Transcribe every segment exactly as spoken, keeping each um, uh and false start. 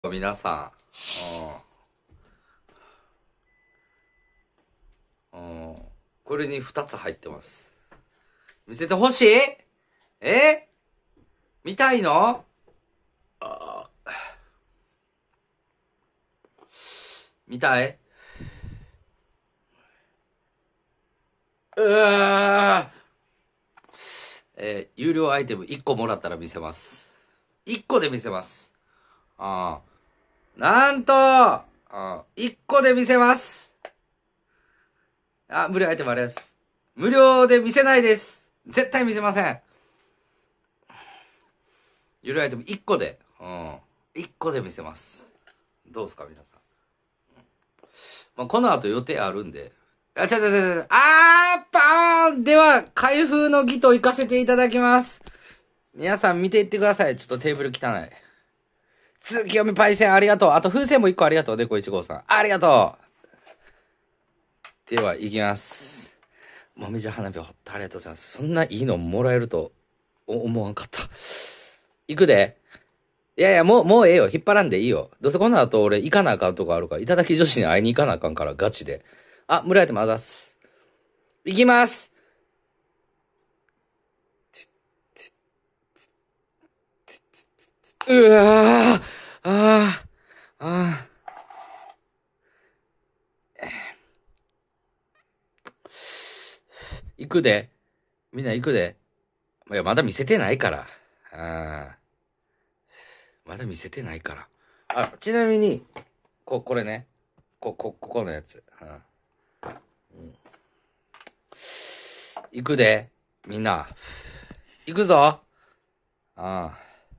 皆さん、うん。うん。これにふたつ入ってます。見せてほしい？え？見たいの？あ見たい？うーえー、有料アイテムいっこもらったら見せます。いっこで見せます。ああ。なんと、ああ、いっこで見せます。あ、無料アイテムあれです。無料で見せないです。絶対見せません。有料アイテムいっこで、うん。いっこで見せます。どうですか、皆さん。まあ、この後予定あるんで。あ、ちゃちゃちゃちゃ、あー、パーンでは、開封の儀と行かせていただきます。皆さん見ていってください。ちょっとテーブル汚い。月読みパイセンありがとう。あと風船もいっこありがとう。デコいちごうさん。ありがとう。では、いきます。もみじ花火ほったありがとうございます。そんないいのもらえると思わんかった。いくで。いやいや、もう、もうええよ。引っ張らんでいいよ。どうせこの後俺行かなあかんとこあるから、いただき女子に会いに行かなあかんから、ガチで。あ、村やってもあざっす。いきます。うわー、あー、あー。行くで。みんな行くで。いや、まだ見せてないから。あー。まだ見せてないから。あ、ちなみに、こ、これね。こ、こ、ここのやつ。うん、行くで。みんな。行くぞ。ああ。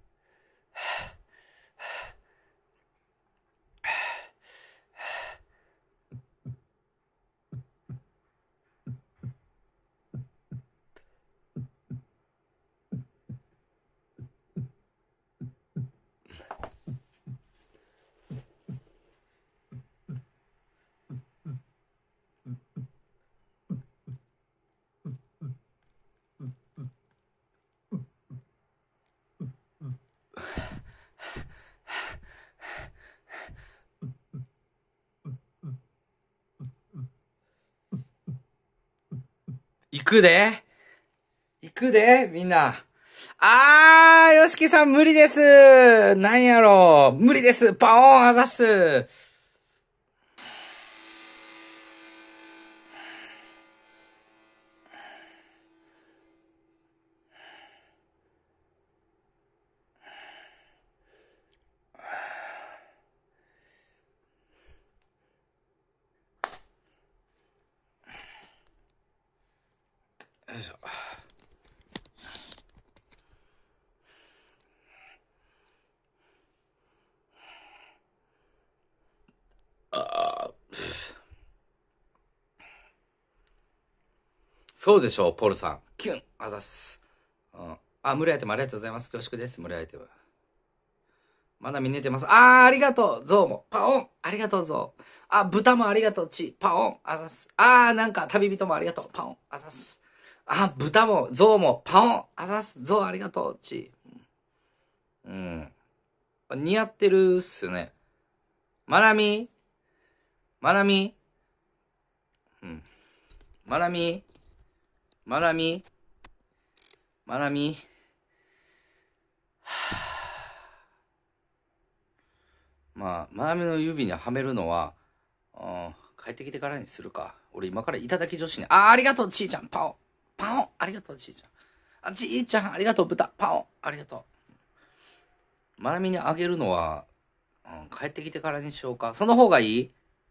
行くで。行くで、みんな。あー、よしきさん無理です。なんやろ無理です。パオーンあざっす。よいしょ。あー、そうでしょう、ポルさん。キュンあざっす。うん。あ、無理アイテムありがとうございます。恐縮です。無理アイテム。まだ見寝てます。あー、ありがとう。ゾウも。パオン。ありがとう、ゾウ。あ、豚もありがとう。チ。パオン。あざっす。あー、なんか旅人もありがとう。パオン。あざっす。あ、豚も、ゾウも。パオン。あざっす。ゾウありがとう。チ。うん。似合ってるっすね。まなみまなみうん。まなみまなみまなみまあ、まなみの指にはめるのは、うん、帰ってきてからにするか。俺今からいただき女子に、あー、ありがとう、ちーちゃん、パオン。パオン、ありがとう、ちーちゃん。あ、ちーちゃん、ありがとう、豚、パオン、ありがとう。まなみにあげるのは、うん、帰ってきてからにしようか。その方がいい？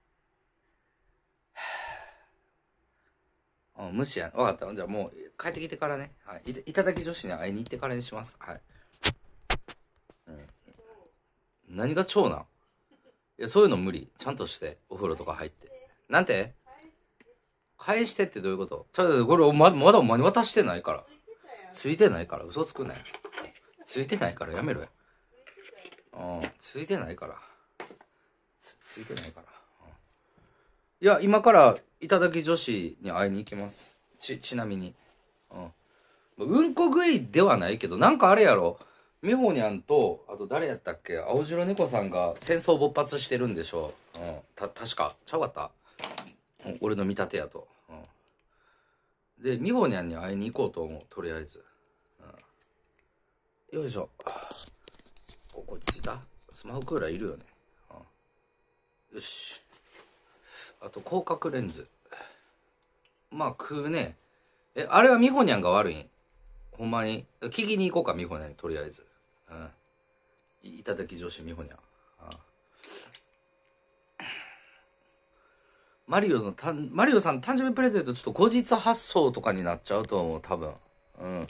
うん、無視や。わかった。じゃあもう、帰ってきてからね。はい。いた、いただき女子に会いに行ってからにします。はい。うん。何が長男？いや、そういうの無理。ちゃんとして。お風呂とか入って。なんて？返してってどういうこと？ちょっと、これ、ま、まだお前に渡してないから。ついてないから。嘘つくなよ。ついてないからやめろよ。うん。ついてないから。つ、ついてないから。うん、いや、今から、いただき女子に会いに行きます。ち、ちなみに。うん。うんこ食いではないけど、なんかあれやろ。 美穂にゃんと、あと誰やったっけ、青白猫さんが戦争勃発してるんでしょう。うん。た、確か。ちゃうかった、うん、俺の見立てやと。うん。で、美穂にゃんに会いに行こうと思う。とりあえず。うん。よいしょ。お、落ち着いた？スマホクーラーいるよね。うん。よし。あと、広角レンズ。まあ、食うね。え、あれは美穂にゃんが悪いん？ほんまに。聞きに行こうか、美穂にゃんに、とりあえず。うん。いただき女子美穂にゃん。ああ、マリオのたん、マリオさん誕生日プレゼントちょっと後日発送とかになっちゃうと思う、多分。うん。うん、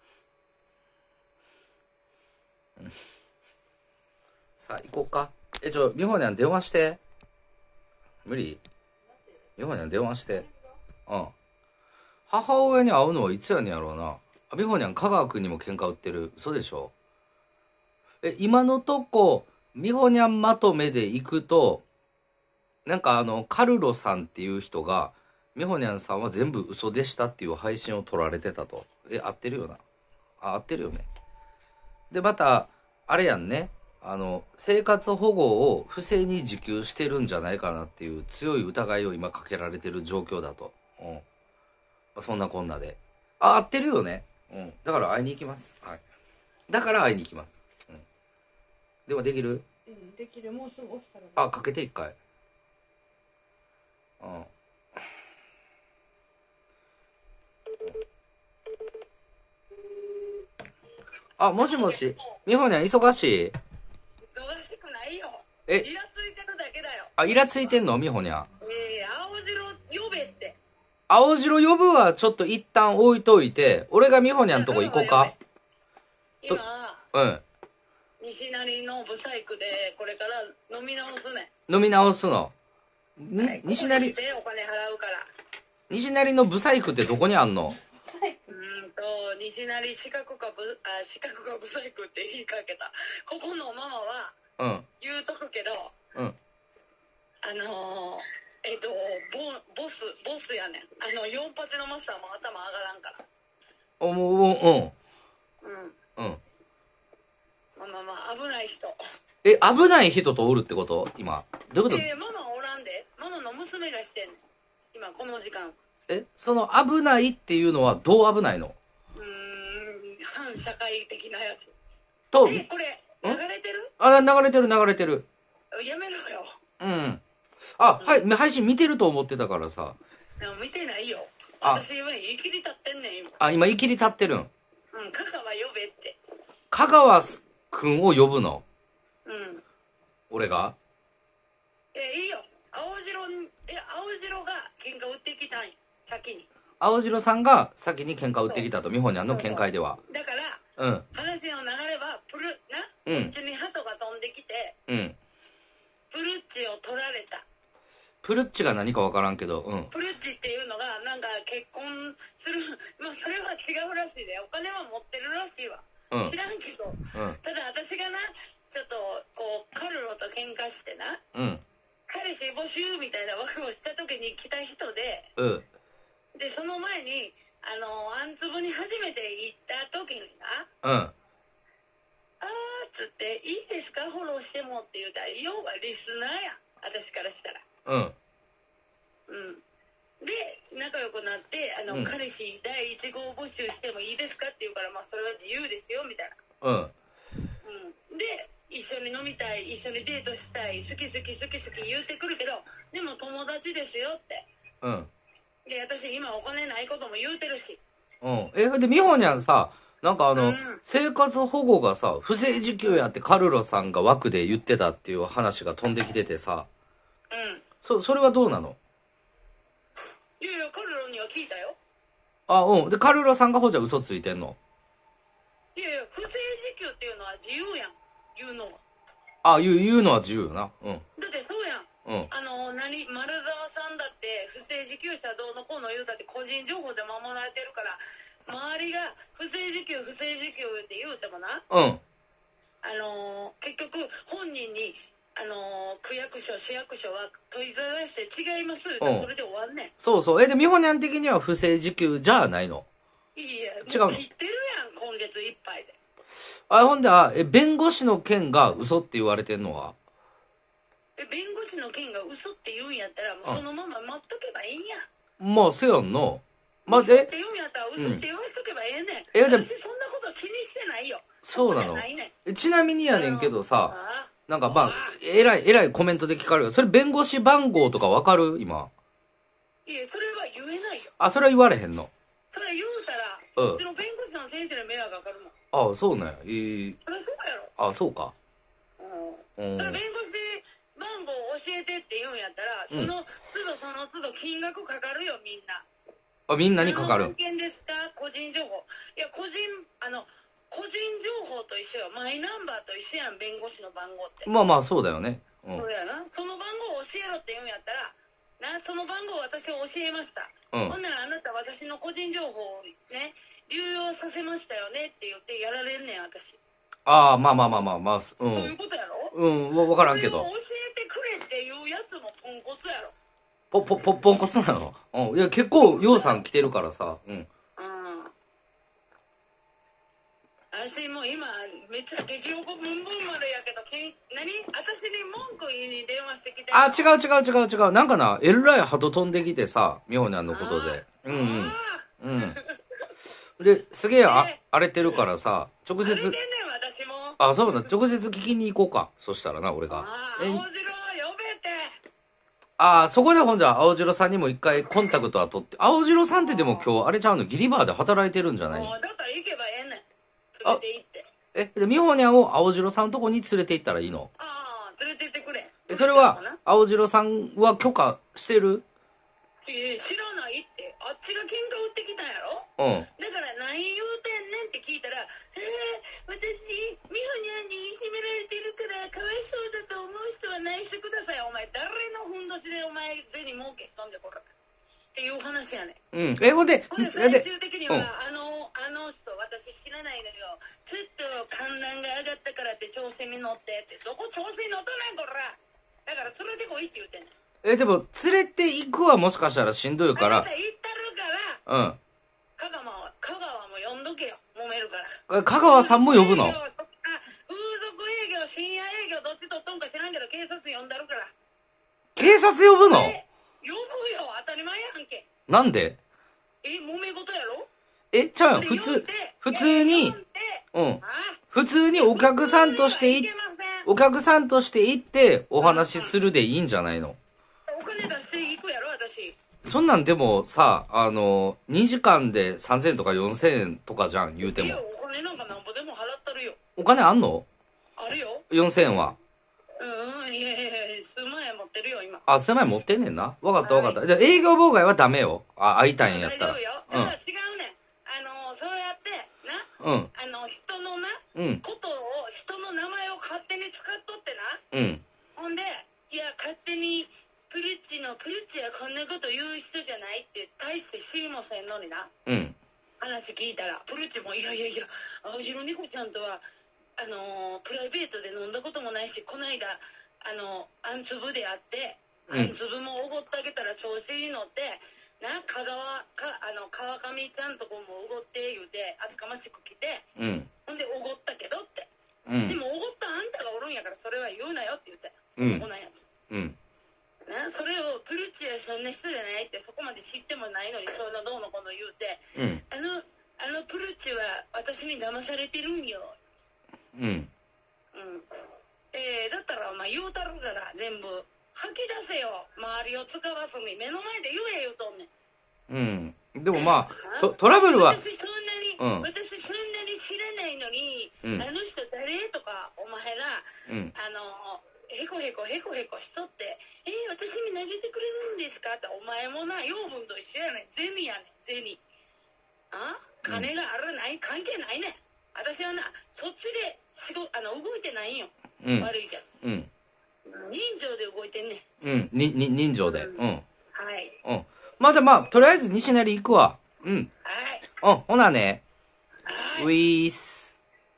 さあ、行こうか。え、ちょ、美穂にゃん電話して。無理？美穂にゃん電話して。うん。母親に会うのはいつやねんやろうな。美穂にゃん香川くんにも喧嘩売ってる。嘘でしょ？え、今のとこ、美穂にゃんまとめで行くと、なんかあの、カルロさんっていう人が、美穂にゃんさんは全部嘘でしたっていう配信を撮られてたと。え、合ってるよな。あ、合ってるよね。で、また、あれやんね。あの、生活保護を不正に受給してるんじゃないかなっていう強い疑いを今かけられてる状況だと。うん。まあ、そんなこんなで。あ、合ってるよね。うん。だから会いに行きます。はい。だから会いに行きます。うん。でもできる？ うん、できる。もうすぐ押したら。 あ、かけて一回。うん。あ、もしもし。美穂にゃん忙しい？ 忙しくないよ。 え、 イラついてるだけだよ。 あ、イラついてんの美穂にゃん。 ええー、青白呼べって。 青白呼ぶはちょっと一旦置いといて、俺が美穂にゃんとこ行こうか。 今、 うん。 西成のブサイクでこれから飲み直すね。 飲み直すの。に、はい、西成。 ここに来てお金払うから。 西成のブサイクってどこにあんの？ うんと、西成四角かブ、あ、四角かブサイクって言いかけた。ここのママは、 うん。 言うとくけど、 うん。 あのー、えっと、ボ、ボス、ボスやねん。あの、四発のマスターも頭上がらんから。 おもう、うん。 うん。うん。まあまあまあ、危ない人。 え、危ない人とおるってこと今。どういうこと？ えー、ママおらんで。ママの娘がしてんねん。今、この時間。 え、その危ないっていうのはどう危ないの？ うーん、反社会的なやつ。 と、 え、これ、流れてる？ あ、流れてる流れてる。 やめろよ。 うん。あ、うん、はい、配信見てると思ってたからさ。 でも見てないよ。私今、言い切り立ってんねん、今。 あ、今言い切り立ってるん。うん、 香川呼べって。 香川くんを呼ぶの？ うん。 俺が？ え、いいよ。青白に、え、青白が喧嘩売ってきたんよ。先に。 青白さんが先に喧嘩売ってきたと、美穂にゃんの見解では。 だから、うん。話の流れは、プル、な、うん。こっちに鳩が飛んできて、うん。プルッチを取られた。 プルッチが何かわからんけど、うん。 プルッチっていうのが、なんか結婚する、まあそれは違うらしいで、お金は持ってるらしいわ。うん。知らんけど。うん。ただ私がな、ちょっと、こう、カルロと喧嘩してな、うん。彼氏募集みたいな枠をした時に来た人で、うん。で、その前に、あの、あんつぶに初めて行った時にな、うん。あーっつって、いいですかフォローしてもって言うたら、要はリスナーやん。私からしたら。うん。うん。で、仲良くなって、あの、うん、彼氏だいいち号募集してもいいですかって言うから、まあ、それは自由ですよ、みたいな。うん。うん。で、一緒に飲みたい、一緒にデートしたい、好き好き好き好き言うてくるけど、でも友達ですよって。うん。で、私今お金ないことも言うてるし。うん。え、で、美穂にゃんさ、なんかあの、うん、生活保護がさ、不正受給やってカルロさんが枠で言ってたっていう話が飛んできててさ、うん。そ、それはどうなの？いやいや、カルロには聞いたよ。あ、うん。で、カルロさんがほじゃ嘘ついてんの？いやいや、不正受給っていうのは自由やん。言うのは。あ、言う、言うのは自由よな。うん。だってそうやん。うん。あの、何、丸沢さんだって、不正受給者どうのこうの言うたって個人情報で守られてるから、周りが不正受給、不正受給って言うてもな。うん。あの、結局、本人に、あのー、区役所、市役所は問いざらして違いますって、うん、それで終わんねん。そうそう。え、で、美穂にゃん的には不正受給じゃないの？いや、違うの？切ってるやん、今月いっぱいで。 あ、ほんで、あえ、弁護士の件が嘘って言われてんのはえ、弁護士の件が嘘って言うんやったら、もうそのまま待っとけばいいんや。 まあ、せやんな。まあ、 嘘っで、 て言うんやったら嘘って言わしとけばええねん。 え、じゃ私そんなこと気にしてないよ。 そうなの。ちなみにやねんけどさ、なんかまあ、えらい、えらいコメントで聞かれるよ。それ弁護士番号とかわかる今。 いや、それは言えないよ。 あ、それは言われへんの。 それ言うたら、 うん。 うちの弁護士の先生に迷惑かかるもん。 ああ、そうね。えー、 そりゃそうやろ。 あ、そうか。 うん。それ弁護士番号教えてって言うんやったら、その都度その都度金額かかるよ、みんな。 あ、みんなにかかる。 何の案件ですか？個人情報。いや、個人、あの、個人情報と一緒よ。マイナンバーと一緒やん、弁護士の番号って。 まあまあ、そうだよね。 うん。そうやな。その番号を教えろって言うんやったら、な、その番号を私は教えました。うん。ほんならあなた私の個人情報をね、流用させましたよねって言ってやられんねん、私。ああ、まあまあまあまあまあ、うん。そういうことやろ？ うん、わからんけど。 それを教えてくれっていうやつもポンコツやろ。 ぽ、ぽ、ぽ、ポンコツなの？うん。いや、結構、ようさん来てるからさ。うん。うん。 私もう今、めっちゃ激おこブンブン丸やけど、け何？私に文句言いに電話してきて。 あ、違う違う違う違う。なんかな、えらい鳩飛んできてさ、みょうにゃんのことで。うんうん。うん。で、すげえあ荒れてるからさ、直接。荒れてんねん、私も。あ、そうだ。直接聞きに行こうか。そしたらな、俺が。 ああ、青白呼べて。 ああ、そこでほんじゃ、青白さんにも一回コンタクトは取って。青白さんってでも今日、あれちゃうの、ギリバーで働いてるんじゃない？ だったら行けばええねん。連れて行って。 え、で、みほにゃんを青白さんのとこに連れて行ったらいいの？ ああ、連れて行ってくれ。 え、それは、青白さんは許可してる？ ええ、知らないって。あっちが喧嘩売ってきたんやろ？うん。だから何言うてんねんって聞いたら、ええー、私、みほにゃんにいじめられてるから、かわいそうだと思う人は内緒ください。お前、誰のふんどしでお前、銭儲けしとんでこら。っていう話やねん。うん。え、ほんで、ほんで最終的には、うん、あの、あの人、私知らないのよ。ちょっと観覧が上がったからって調子に乗ってって。どこ調子に乗っとねん、こら。だから連れてこいって言ってんねん。え、でも、連れて行くはもしかしたらしんどいから。あなた行ったるから。うん。香川は、香川も呼んどけよ。揉めるから。香川さんも呼ぶの？あ、風俗営業、深夜営業、どっちとっとんか知らんけど、警察呼んだるから。警察呼ぶの？呼ぶよ、当たり前やんけ。なんで？え、揉め事やろ？え、ちゃう、普通、普通に、うん。普通にお客さんとしてい、お客さんとして行ってお話しするでいいんじゃないの？お金出していくやろ、私。そんなんでもさ、あの、にじかんでさんぜんえんとかよんせんえんとかじゃん、言うても。いや、お金なんかなんぼでも払ったるよ。お金あんの？あるよ。よんせんえんは。うん、いやいやいや、数万円持ってるよ、今。あ、数万円持ってんねんな。わかったわかった。はい、じゃ営業妨害はダメよ。あ、会いたいんやったら。大丈夫よ。だから違うねん。あの、そうやって、な。うん。あの、人のな、うん。ことを、人の名前を勝手に使っとってな。うん。ほんで、いや、勝手に、プルッチの、プルッチはこんなこと言う人じゃないって、大して知りもせんのにな。うん。話聞いたら、プルッチも、いやいやいや、青白猫ちゃんとは、あのー、プライベートで飲んだこともないし、この間、あの、あんつぶで会って、あんつぶもおごってあげたら調子に乗って、な、香川、か、あの、川上ちゃんとこもおごって言うて、厚かましく来て、うん。ほんでおごったけどって。うん。でもおごったあんたがおるんやから、それは言うなよって言って。うん。こんなんやつ。うん。な、それを、プルッチはそんな人じゃないって、そこまで知ってもないのに、そのどうのこの言うて、うん。あの、あのプルッチは私に騙されてるんよ。うん。うん。えー、だったらお前言うたるから全部吐き出せよ。周りを使わずに目の前で言え言うとんねん。うん。でもまあ、ト, トラブルは。私そんなに、うん、私そんなに知らないのに、うん、あの人誰とかお前が、うん、あの、へこへこへこへこしとって、えー、私に投げてくれるんですかってお前もな、養分と一緒やねん。銭やねん、銭。あ？金があるない、関係ないねん。私はな、そっちで仕事、あの、動いてないんよ。うん、悪いけど。うん。人情で動いてんねん。うん。に、に、人情で。うん。うん、はい。うん。まあじゃあまあ、とりあえず西成行くわ。うん。はい。うん。ほなね。はい。ウィース。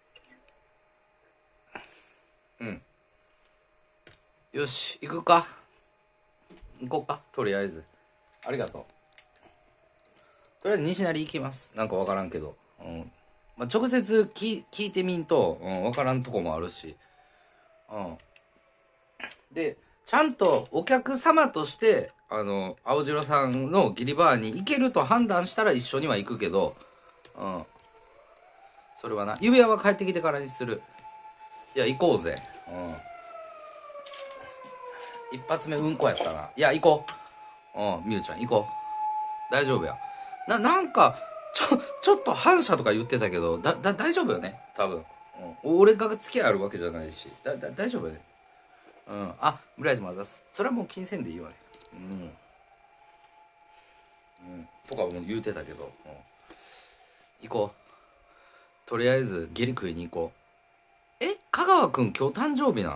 うん。よし、行くか。行こうか。とりあえず。ありがとう。とりあえず西成行きます。なんかわからんけど。うん。 まあ、直接聞聞いてみんと、うん、分からんとこもあるし。うん。で、ちゃんとお客様として、あの、青白さんのギリバーに行けると判断したら一緒には行くけど、うん。それはな。指輪は帰ってきてからにする。いや、行こうぜ。うん。一発目うんこやったな。いや、行こう。うん、みゆちゃん行こう。大丈夫や。な、なんか、ちょ、ちょっと反射とか言ってたけど、だ、だ、大丈夫よね多分。うん。俺が付き合いあるわけじゃないし。だ、だ、大丈夫よね。うん。あ、ブライトマザース。それはもう金銭でいいわね。うん。うん。とかも言うてたけど。うん。行こう。とりあえず、ゲリ食いに行こう。え香川くん今日誕生日なん？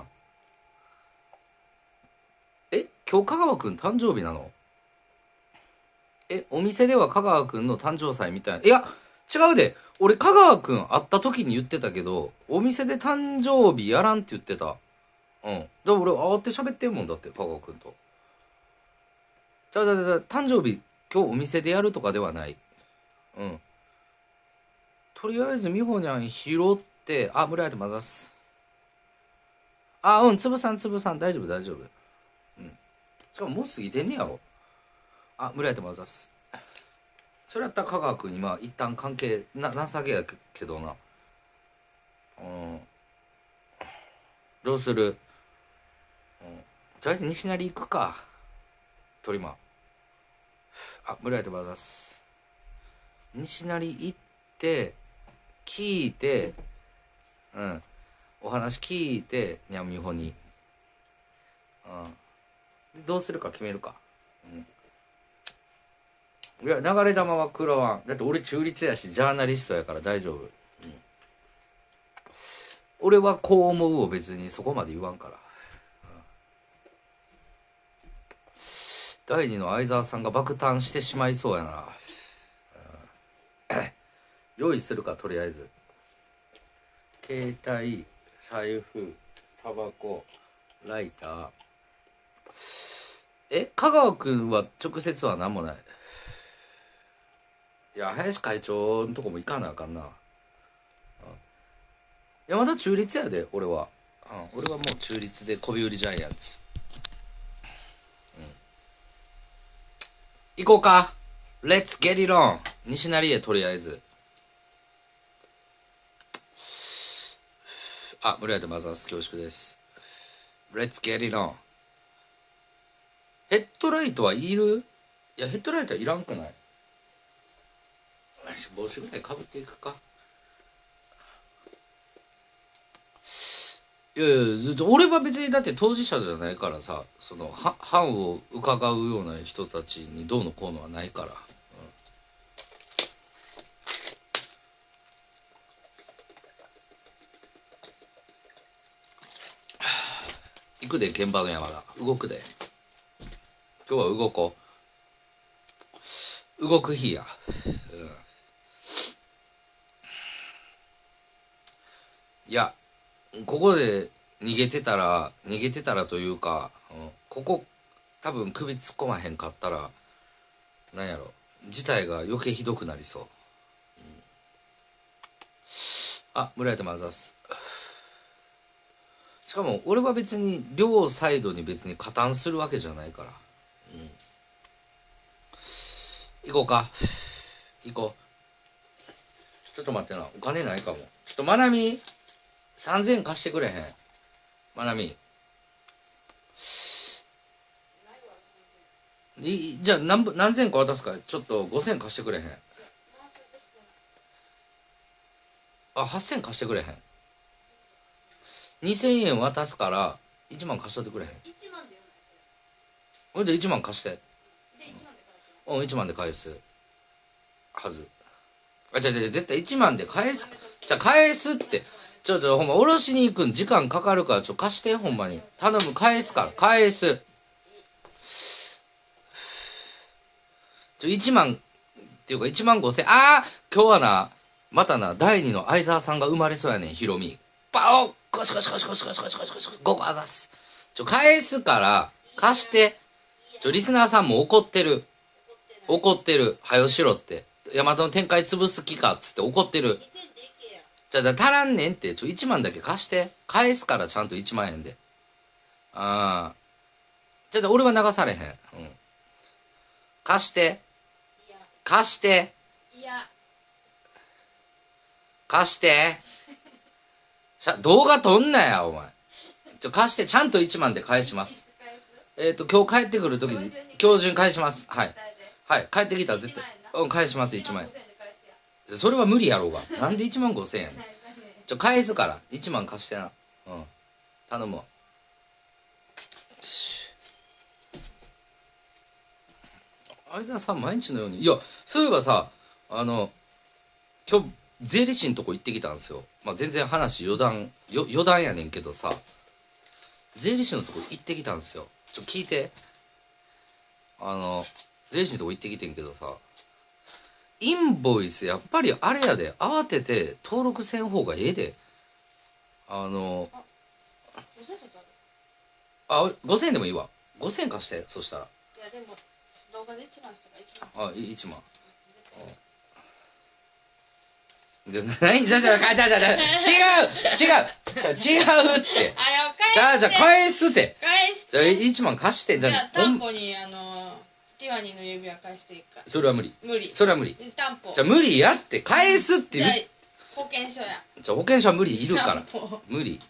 え今日香川くん誕生日なの？え、お店では香川くんの誕生祭みたいな。いや、違うで。俺香川くん会った時に言ってたけど、お店で誕生日やらんって言ってた。うん。だから俺会って喋ってんもんだって、香川くんと。じゃあ、じゃあ、じゃあ、誕生日今日お店でやるとかではない。うん。とりあえず美穂にゃん拾って、あ、村井と混ざす。あ、うん、つぶさんつぶさん、大丈夫大丈夫。うん。しかももう過ぎてんねやろ。あ、村井と混ざす。それやったら香川君にまあ一旦関係な、情けやけどな。うん。どうする？うん。とりあえず西成行くか。トリマー。あ、村井と混ざす。西成行って、聞いて、うん。お話聞いて、にゃんみほに。うん。どうするか決めるか。うん。いや、流れ弾は食らわん。だって俺中立やし、ジャーナリストやから大丈夫。うん。俺はこう思うを別にそこまで言わんから。うん、第二の相沢さんが爆誕してしまいそうやな。うん、用意するか、とりあえず。携帯、財布、タバコ、ライター。え、香川くんは直接は何もない。いや、林会長のとこも行かなあかんな。うん、いや、まだ中立やで、俺は。うん、俺はもう中立で、こび売りジャイアンツ。うん。行こうか。Let's get it on. 西成へとりあえず。あ、村井とマザース恐縮です。Let's get it on. ヘッドライトはいる？いや、ヘッドライトはいらんくない？帽子ぐらいかぶっていくか。いやいや、俺は別にだって当事者じゃないからさ、その、は、藩を伺うような人たちにどうのこうのはないから。うん、行くで、現場の山田。動くで。今日は動こう。動く日や。うん、いや、ここで逃げてたら、逃げてたらというか、うん、ここ、多分首突っ込まへんかったら、なんやろ、事態が余計ひどくなりそう。うん、あ、村井とマザース。しかも、俺は別に、両サイドに別に加担するわけじゃないから。うん。行こうか。行こう。ちょっと待ってな。お金ないかも。ちょっと、まなみ、さんぜん貸してくれへん。まなみ。いじゃあ何分、何千個渡すかちょっとごせん貸してくれへん。あ、はっせん貸してくれへん。にせんえん渡すから、いちまん貸しといてくれへん。いちまんでよ。ほんでいちまん貸して。で、いちまんで返す。うん、いちまんで返す。はず。あ、じゃあ、絶対いちまんで返す。じゃあ返すって。ちょちょ、ほんま、おろしに行くん時間かかるから、ちょ、貸して、ほんまに。頼む、返すから、返す。ちょ、いちまん、っていうかいちまんごせん、あー今日はな、またな、第二の相沢さんが生まれそうやねん、ヒロミ。パオコシコシコシコシコシコシコシコシコシごこあざす。ちょ、返すから、貸して。ちょ、リスナーさんも怒ってる。怒ってる。はよしろって。ヤマトの展開潰す気かっつって怒ってる。 じゃあ、足らんねんって、ちょ、いちまんだけ貸して。返すからちゃんといちまんえんで。ああ。じゃあ、じゃあ俺は流されへん。うん。貸して。 いや。 貸して。 いや。 貸して。しゃ、動画撮んなや、お前。ちょ、貸して、ちゃんといちまんで返します。えっと、今日帰ってくるときに、今日中に返します。はい。はい。帰ってきたら絶対、うん、返します、いちまんえん。それは無理やろうが。なんでいちまんごせんえんやねん。ちょ、返すから。いちまん貸してな。うん。頼むわ。相田さん、毎日のように。いや、そういえばさ、あの、今日、税理士のとこ行ってきたんですよ。まあ、全然話余談、よ余談やねんけどさ、税理士のとこ行ってきたんですよ。ちょ、聞いて。あの、税理士のとこ行ってきてんけどさ、インボイス、やっぱりあれやで、慌てて登録せん方がええで。あの、あ、ごせんえんでもいいわ。ごせんえん貸して、そしたら。 いや、でも、動画でいちまんしたからいちまん。 あ、いちまん。じゃ、何じゃ、じゃ、じゃ、じゃ、じゃ、違う違うじゃ、違うって。 あ、や、返して。 じゃあ、じゃ、返すって。 返して。 じゃあ、いちまん貸して。 じゃあ、担保に、あの、ティワニーの指輪返していいか。 それは無理。 無理。 それは無理。 担保。 じゃあ、無理やって、返すって言う。 じゃあ、保険証や。 じゃあ、保険証は無理いるから。無理。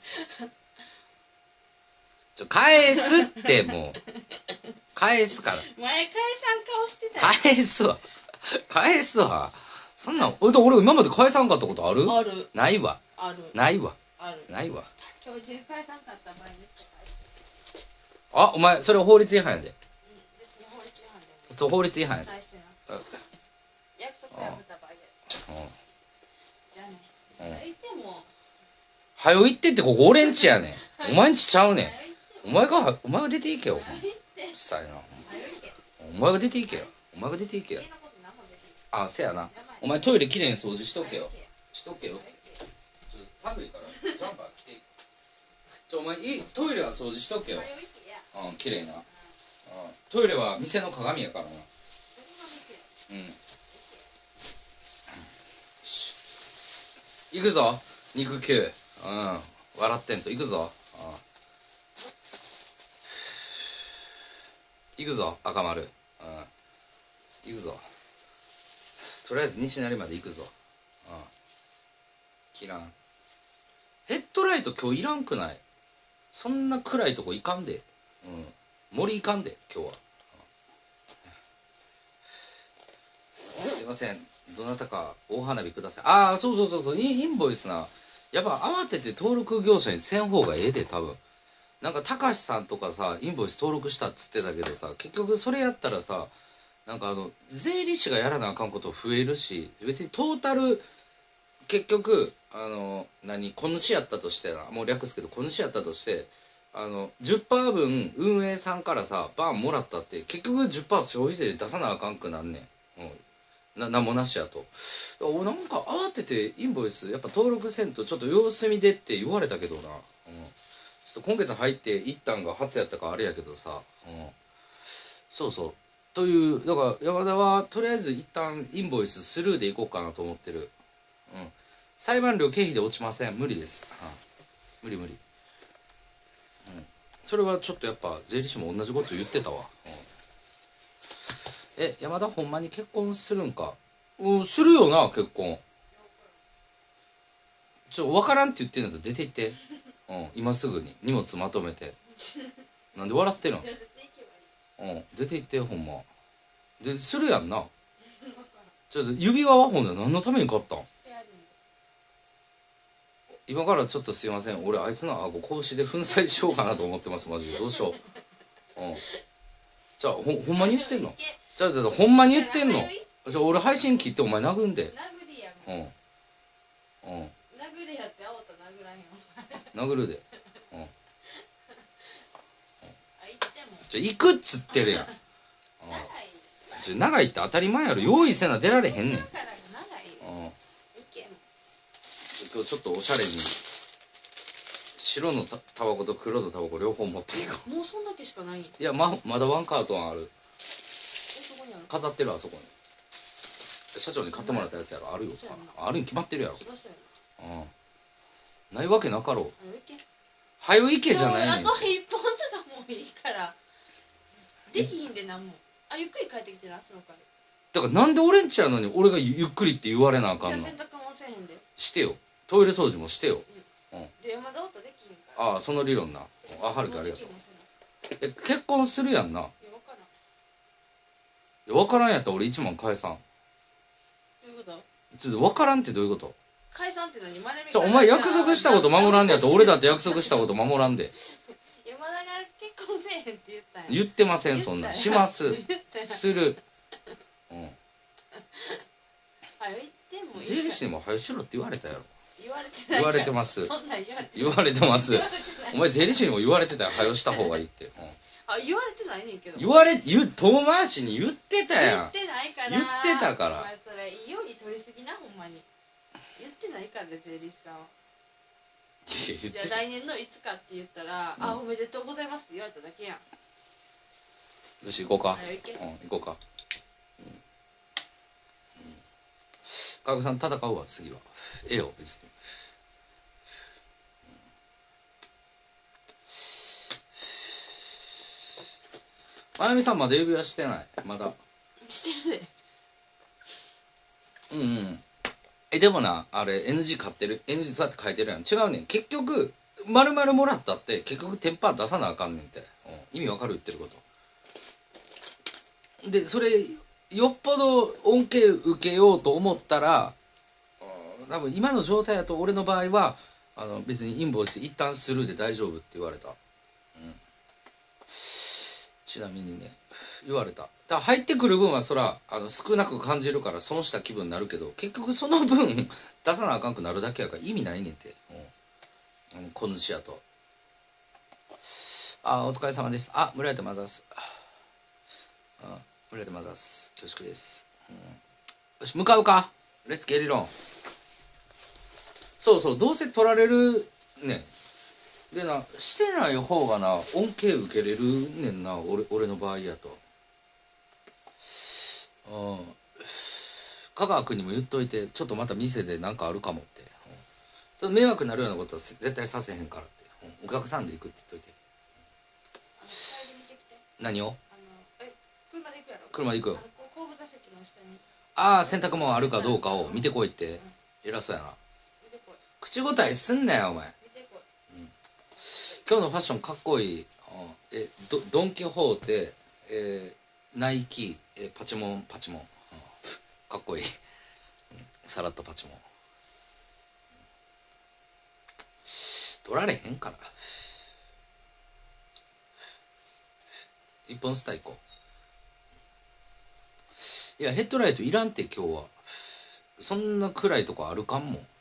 ちょ、返すって、もう。返すから。 前返さん顔してたよ。 返すわ。返すわ。そんなん、俺、俺今まで返さんかったことある？ ある。 ないわ。 ある。 ないわ。 ある。 ないわ。 今日中返さんかった場合です。 あ、お前、それ法律違反やで。うん、 別に法律違反でも。 そう、法律違反やで。 返してな。約束破った場合で。うん。じゃあね。言っても。 はよ行ってってここ俺んちやねん。お前んちちゃうねん。お前が、お前が出ていけよ。うるさいな。お前が出ていけよ。お前が出ていけよ。あ、せやな。お前トイレきれいに掃除しとけよ。しとけよ。ちょ寒いからジャンパー着て。ちょ、お前いい、トイレは掃除しとけよ。うん、きれいな。うん。トイレは店の鏡やからな。うん。行くぞ、肉球。うん。笑ってんと、行くぞ。うん。行くぞ、赤丸。うん。行くぞ。とりあえず西成まで行くぞ。うん。切らん。ヘッドライト今日いらんくない？そんな暗いとこ行かんで。うん。森行かんで、今日は。うん、すいません。どなたか大花火ください。ああ、そうそうそうそう。インボイスな。やっぱ慌てて登録業者にせん方がええで、多分。なんか、たかしさんとかさ、インボイス登録したっつってたけどさ、結局それやったらさ、なんかあの、税理士がやらなあかんこと増えるし、別にトータル、結局、あの、何、小主やったとしてな、もう略すけど、小主やったとして、あの、じゅっパーセント 分運営さんからさ、バーンもらったって、結局 じゅっパーセント 消費税で出さなあかんくなんねん。うん。な、なんもなしやと。なんか慌ててインボイス、やっぱ登録せんとちょっと様子見でって言われたけどな。うん。ちょっと今月入って一旦が初やったかあれやけどさ。うん。そうそう。という、だから山田はとりあえず一旦インボイススルーでいこうかなと思ってる。うん。裁判料経費で落ちません。無理です。うん。無理無理。うん。それはちょっとやっぱ税理士も同じこと言ってたわ。うん。え、山田ほんまに結婚するんか？うん、するよな、結婚。ちょ、わからんって言ってんだったら出て行って。うん、今すぐに荷物まとめて。なんで笑ってるの？うん、出て行って、ほんま。で、するやんな。ちょっと指輪はほんで何のために買ったん？今からちょっとすいません。俺、あいつの顎拳で粉砕しようかなと思ってます、マジで。どうしよう。うん。じゃあ、ほ、ほんまに言ってんの？じゃあ、じゃあ、ほんまに言ってんの？じゃあ、俺配信切ってお前殴んで。 殴りやもん。うん。うん。 殴りやって青と殴らへんよ。 殴るで。うん。 あ、行っても。 じゃあ、行くっつってるやん。長い。じゃあ、長いって当たり前やろ。用意せな出られへんねん。 長いよ。うん。行けも。 今日ちょっとおしゃれに。白のたタバコと黒のタバコ両方持っていこう。もうそんだけしかない？いや、ま、まだワンカートンある。飾ってる、あそこに。社長に買ってもらったやつやろ。あるよ。あるに決まってるやろ。 うん。ないわけなかろう。 はよ行け。 はよ行けじゃないねん。 あと一本とかもういいから。できひんでなんも。あ、ゆっくり帰ってきてな、そのから。 だからなんで俺んちやのに俺がゆっくりって言われなあかんの。 じゃあ洗濯もせえへんで。 してよ。トイレ掃除もしてよ。 うん。で、山田オートできひんから。 ああ、その理論な。あ、はるきありがとう。え、結婚するやんな。いや、 わからん。いや、わからんやったら俺いちまん返さん。 どういうこと？ ちょっとわからんってどういうこと？ 解散って何？丸めじゃあお前約束したこと守らんねやったら俺だって約束したこと守らんで。 山田が結婚せえへんって言ったんや。 言ってません、そんなん。します。する。うん。 はよ言ってもいい。 税理士にもはよしろって言われたやろ。 言われてない。 言われてます。 そんなん言われて言われてます。お前税理士にも言われてたよ。はよした方がいいって。うん、 あ、言われてないねんけど。 言われ、言う、遠回しに言ってたやん。 言ってないから。 言ってたから。 お前それ、いいように取りすぎな、ほんまに。言ってないからね、税理士さんは。じゃあ来年のいつかって言ったら、うん、あ、おめでとうございますって言われただけやん。 よし、行こうか。 行け。 うん、行こうか。うん。うん。川口さん戦うわ、次は。ええよ、別に。まゆみさんまだ指輪してない。まだ。 してるで。 うんうん。え、でもな、あれ、エヌジー 買ってる、エヌジー そうやって書いてるやん。違うねん。結局、丸々もらったって、結局テンパー出さなあかんねんって。うん、意味わかる言ってること。で、それ、よっぽど恩恵受けようと思ったら、多分今の状態だと俺の場合は、あの、別にインボイス一旦スルーで大丈夫って言われた。うん。ちなみにね、言われた。だから入ってくる分はそら、あの、少なく感じるから損した気分になるけど、結局その分出さなあかんくなるだけやから意味ないねんて。うん。あの、小主やと。あ、お疲れ様です。あ、村田マザース。あ、村田マザース。恐縮です。うん。よし、向かうか。レッツゲリロン。そうそう、どうせ取られるねん。でな、してない方がな、恩恵受けれるねんな、俺、俺の場合やと。うん。香川君にも言っといて、ちょっとまた店でなんかあるかもって。うん、それ迷惑になるようなことは絶対させへんからって。うん、お客さんで行くって言っといて。 あの、帰り見てきて。 何を？あの、 え、車で行くやろ？ 車で行くよ。 あの、後部座席の下に。 ああ、洗濯物あるかどうかを見てこいって。うん、偉そうやな。見てこい。口答えすんなよ、お前。見てこい。うん。今日のファッションかっこいい。うん、え、ド、ドンキホーテ、えー、ナイキ、えー、パチモン、パチモン。うん、かっこいい。うん、さらっとパチモン。うん、取られへんから。一本スター行こう。いや、ヘッドライトいらんって今日は。そんな暗いとこあるかんもん。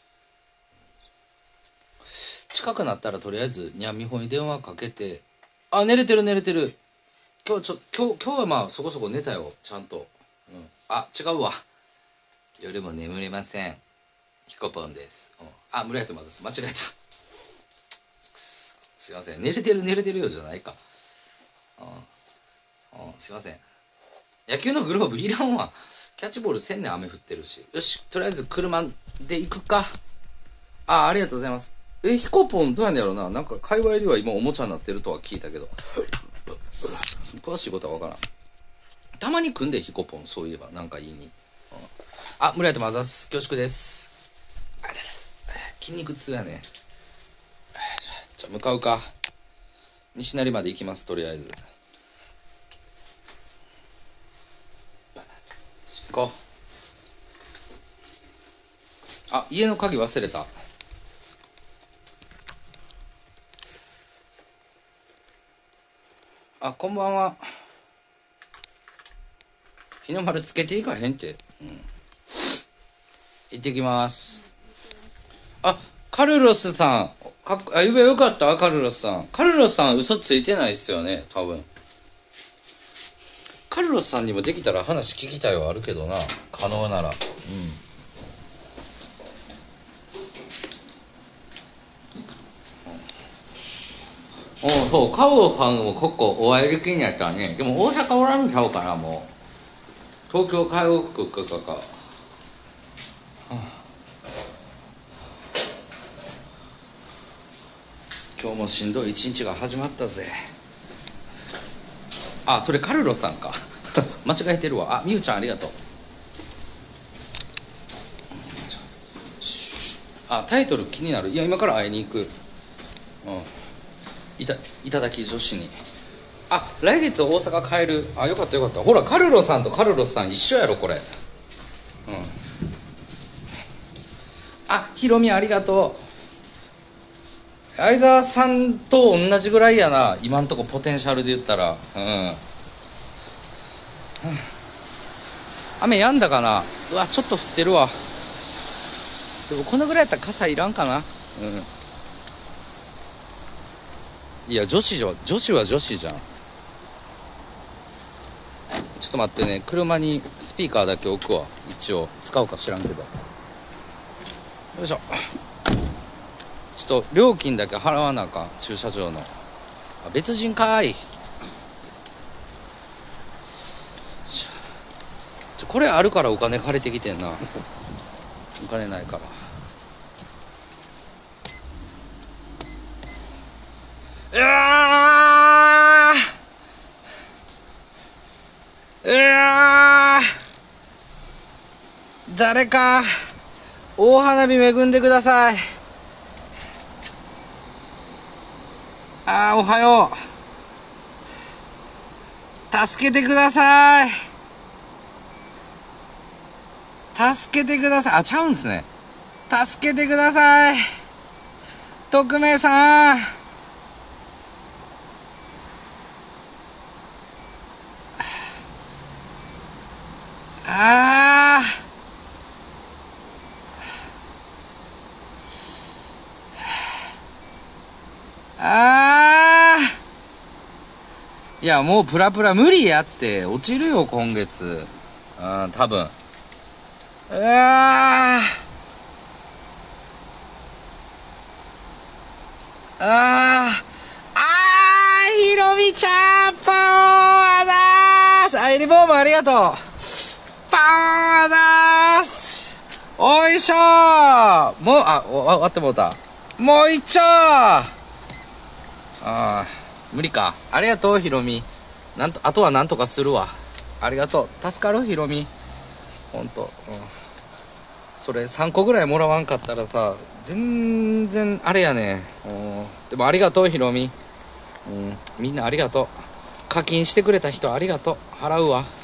近くなったらとりあえずにゃんみほに電話かけて、あ、寝れてる寝れてる。今日ちょ、今日、今日はまあそこそこ寝たよ、ちゃんと。うん。あ、違うわ。夜も眠れません。ヒコポンです。うん。あ、村やまず間違えた。すいません。寝れてる寝れてるよじゃないか。うん。うん、すいません。野球のグローブいらんわ。キャッチボールせんねん、雨降ってるし。よし、とりあえず車で行くか。あ、ありがとうございます。え、ヒコポンどうやねんやろな。なんか界隈では今おもちゃになってるとは聞いたけど。詳しいことはわからん。たまに組んでヒコポン、そういえば、なんかいいに。あ、村やとまざす。恐縮です。筋肉痛やね。じゃあ向かうか。西成まで行きます、とりあえず。行こう。あ、家の鍵忘れた。あ、こんばんは。日の丸つけていかへんって。うん。行ってきます。あ、カルロスさん。かっあ、ゆべよかったカルロスさん。カルロスさん嘘ついてないっすよね、多分。カルロスさんにもできたら話聞きたいはあるけどな。可能なら。うん。おそう、カオさんもここお会いできんやったらね。でも大阪おらんちゃうかな、もう。東京帰ろうかかか。はあ、 今日もしんどい一日が始まったぜ。あ、それカルロさんか間違えてるわ。あ、みゆちゃんありがとう。あ、タイトル気になる。いや、今から会いに行く。うん、いたいただき女子に。あ、来月大阪帰る。あ、よかったよかった。ほらカルロさんとカルロスさん一緒やろこれ。うん。あ、ひろみありがとう。相沢さんと同じぐらいやな、今んとこポテンシャルで言ったら。うん、うん、雨やんだかな。うわ、ちょっと降ってるわ。でもこのぐらいやったら傘いらんかな。うん。いや、女子じゃ女子は女子じゃん。ちょっと待ってね、車にスピーカーだけ置くわ。一応使うか知らんけど。よいしょ。ちょっと料金だけ払わなあかん、駐車場の。あ、別人かーい。ちょこれあるからお金借りてきてんな。お金ないから。うわー、うわー、誰か大花火恵んでください。あー、おはよう。助けてください。助けてください。あ、ちゃうんすね。助けてください。匿名さん。あー。あー。いや、もうプラプラ無理やって。落ちるよ、今月。うん、多分。うわー。あー。あー、ひろみちゃん、ポーアダース。あ、エリボーもありがとう。パーアダース。おいしょー。もう、あ、終わってもうた。もう一丁。ああ、無理か。ありがとう、ひろみ。なんと、あとはなんとかするわ。ありがとう。助かる、ひろみ。ほんと。うん。それさんこぐらいもらわんかったらさ、全然、あれやね。うん。でもありがとう、ひろみ。うん。みんなありがとう。課金してくれた人ありがとう。払うわ。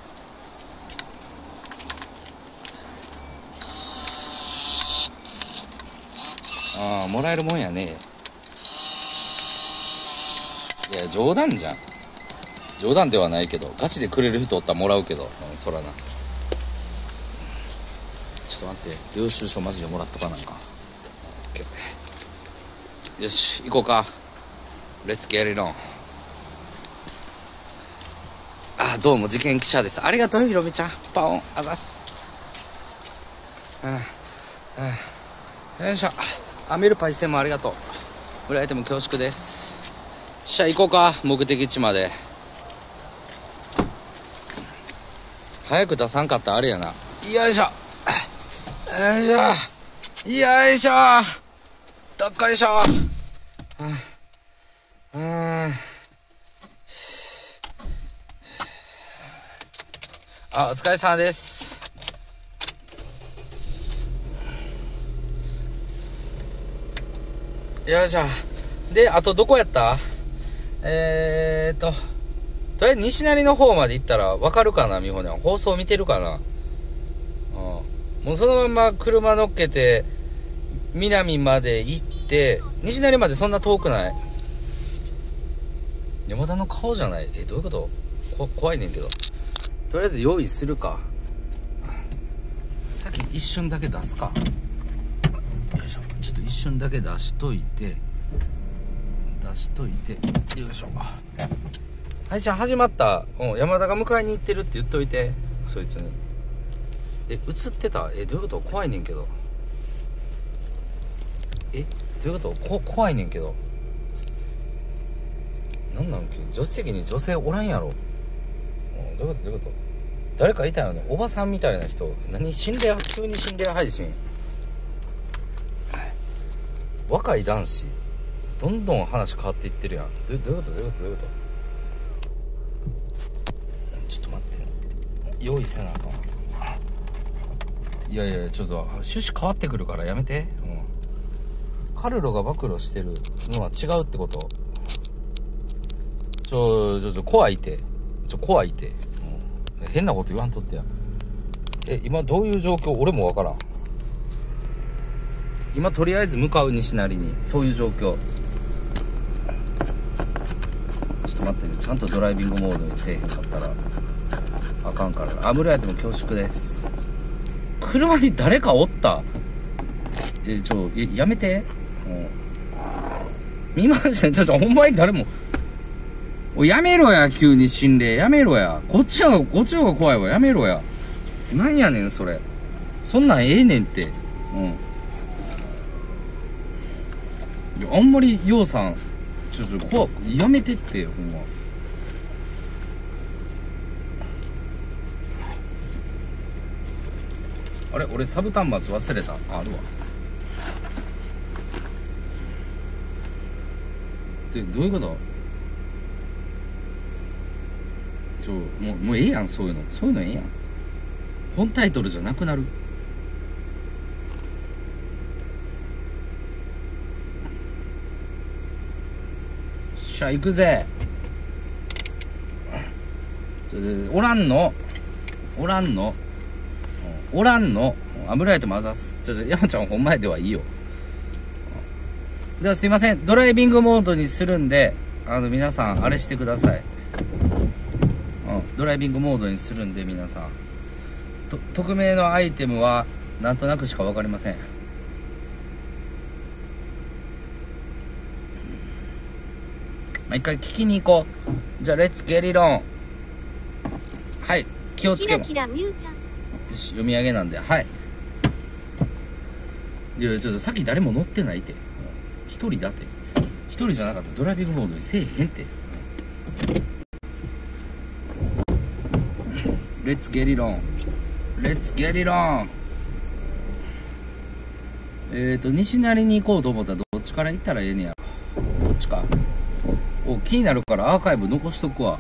ああ、もらえるもんやね。いや、冗談じゃん。冗談ではないけど、ガチでくれる人おったらもらうけど、うん、そらな。ちょっと待って、領収書マジでもらっとかなんか。よし、行こうか。レッツゲリロン。あ、どうも、事件記者です。ありがとう、ひろみちゃん。パオン、あざす。うん、うん。よいしょ。あ、メルパイステもありがとう。フライトも恐縮です。しゃあ行こうか、目的地まで。早く出さんかったらあれやな。よいしょ。よいしょ。よいしょ。どっこいしょ。うん。うん。あ、お疲れ様です。よいしょ。で、あとどこやった？えーっと、とりあえず西成の方まで行ったらわかるかな、みほねん。放送見てるかな。うん。もうそのまま車乗っけて、南まで行って、西成までそんな遠くない？山田の顔じゃない？え、どういうこと？こ怖いねんけど。とりあえず用意するか。さっき一瞬だけ出すか。よいしょ。ちょっと一瞬だけ出しといて。出しといて。よいしょ。はい、じゃあ始まった。うん、山田が迎えに行ってるって言っといて。そいつに。え、映ってた？え、どういうこと？怖いねんけど。え、どういうこと？こ怖いねんけど。なんなんけ？助手席に女性おらんやろ。うん、どういうこと？どういうこと？誰かいたよね。おばさんみたいな人。何？心霊、急に心霊配信。若い男子。 どんどん話変わっていってるやん。ど, どういうことどういうことどういうことちょっと待って、用意せなあかん。いやいやちょっと趣旨変わってくるからやめて。うん、カルロが暴露してるのは違うってこと。ちょちょちょ怖いてちょ怖いて、うん、変なこと言わんとってや。え今どういう状況俺もわからん。今とりあえず向かう西成にそういう状況。ちょっと待ってね、ちゃんとドライビングモードにせえへんかったらあかんから。アムロやっても恐縮です。車に誰かおった。えちょや, やめて。もう見ましたね。ちょちょほんまに誰も。おやめろや、急に心霊やめろや。こっちはこっちの方が怖いわ。やめろや。なんやねんそれ。そんなんええねんって。うん。あんまりようさんちょちょ怖くやめてってほんま。あれ俺サブ端末忘れた。ああるわ。でどういうこと。ちょもうもうええやんそういうの。そういうのええやん。本タイトルじゃなくなる。しゃ行くぜ。ちょおらんのおらんのおらんの油絵と混ざす。ちょっと山ちゃんほんまやではいいよ。じゃあすいませんドライビングモードにするんであの皆さんあれしてください。うんドライビングモードにするんで皆さんと匿名のアイテムはなんとなくしか分かりません。まあ、一回聞きに行こう。じゃあレッツゲリロン。はい気をつけます。キラキラミューちゃん。よし読み上げなんではい。いやちょっとさっき誰も乗ってないって一人だって一人じゃなかったらドライビングモードにせえへんって。レッツゲリロンレッツゲリロン。えっと西成に行こうと思ったらどっちから行ったらええねや。どっちかお気になるからアーカイブ残しとくわ。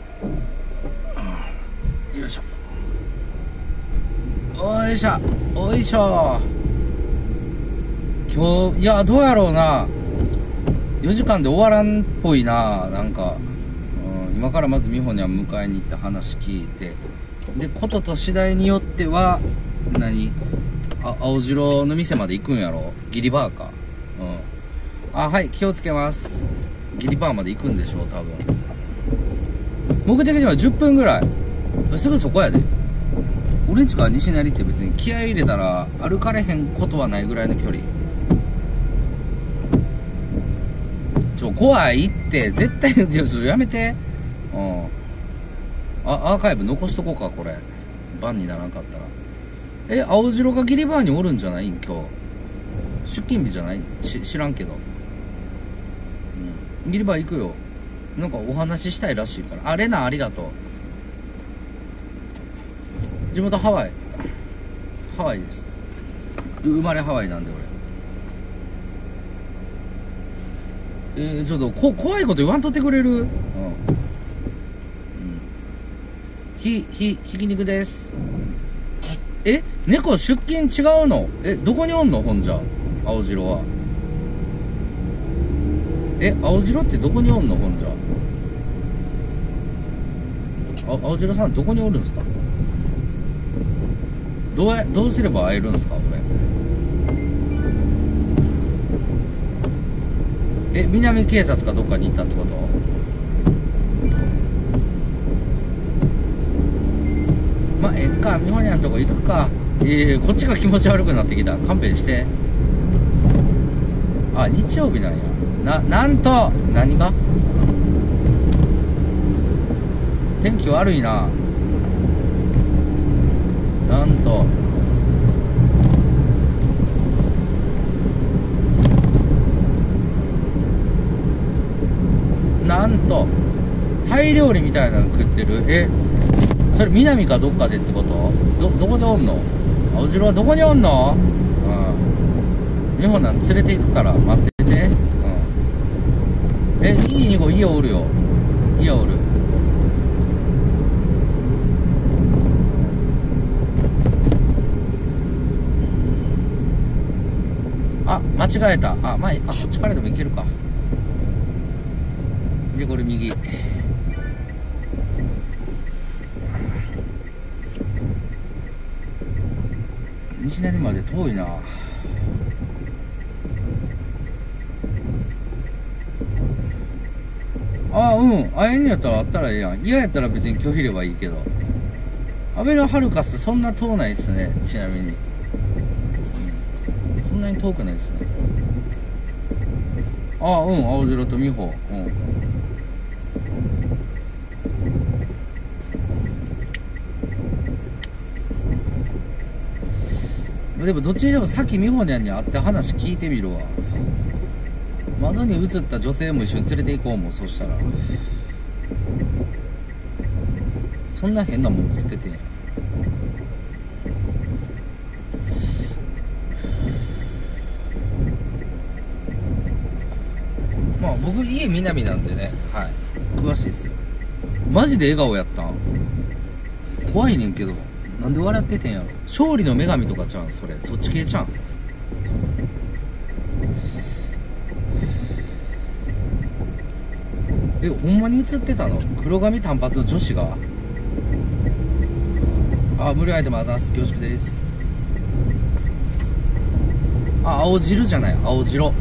よいしょおいしょおいしょ。今日いやどうやろうなよじかんで終わらんっぽいな。なんか、うん、今からまず美穂には迎えに行って話聞いてでことと次第によっては何あ青白の店まで行くんやろ。ギリバーか。うんあはい気をつけます。ギリバーまで行くんでしょう多分。目的地はじゅっぷんぐらいすぐそこやで。俺んちから西成って別に気合い入れたら歩かれへんことはないぐらいの距離。ちょ怖いって絶対ちょっとやめて。うんあアーカイブ残しとこうかこれバンにならんかったら。え青白がギリバーにおるんじゃないん今日。出勤日じゃないし知らんけど、うん、ギリバー行くよ。なんかお話ししたいらしいから。あレナありがとう。地元ハワイハワイです。生まれハワイなんで俺。えー、ちょっとこ怖いこと言わんとってくれる。うんひ、ひ、ひき肉です。え猫出勤違うの。えどこにおんのほんじゃ青白は。え青白ってどこにおんのほんじゃ。あ青白さんどこにおるんですか。どうやどうすれば会えるんですか俺。え南警察かどっかに行ったってこと。まあええか美穂にゃんとこ行くか。ええこっちが気持ち悪くなってきた。勘弁して。あ日曜日なんや。ななんと何が天気悪いな。なんとなんとタイ料理みたいなの食ってる。えそれ南かどっかでってこと。どどこでおんの。青白はどこにおんの。うん美穂なん連れて行くから待ってて。うんえ、いいに号家おるよ。家おる。あ、間違えた。あ、まあいいか。こっちからでもいけるか。で、これ右。西成まで遠いな。あ、うん。あえんのやったらあったらええやん。嫌やったら別に拒否ればいいけど。アベノハルカスそんな遠ないっすね。ちなみに。そんなに遠くないっすね。あ、うん。青白と美穂。うん。でもどっちにでもさっき美穂にゃんに会って話聞いてみるわ。窓に映った女性も一緒に連れて行こうもん。そしたらそんな変なもん映っててんや。まあ僕家南なんでね、はい、詳しいっすよ。マジで笑顔やったん。怖いねんけど、なんで笑っててんやろ。勝利の女神とかちゃうん、それ。そっち系ちゃうん。え、ほんまに映ってたの？黒髪短髪の女子が。あ、無料アイテムあざす。恐縮です。あ、青汁じゃない、青白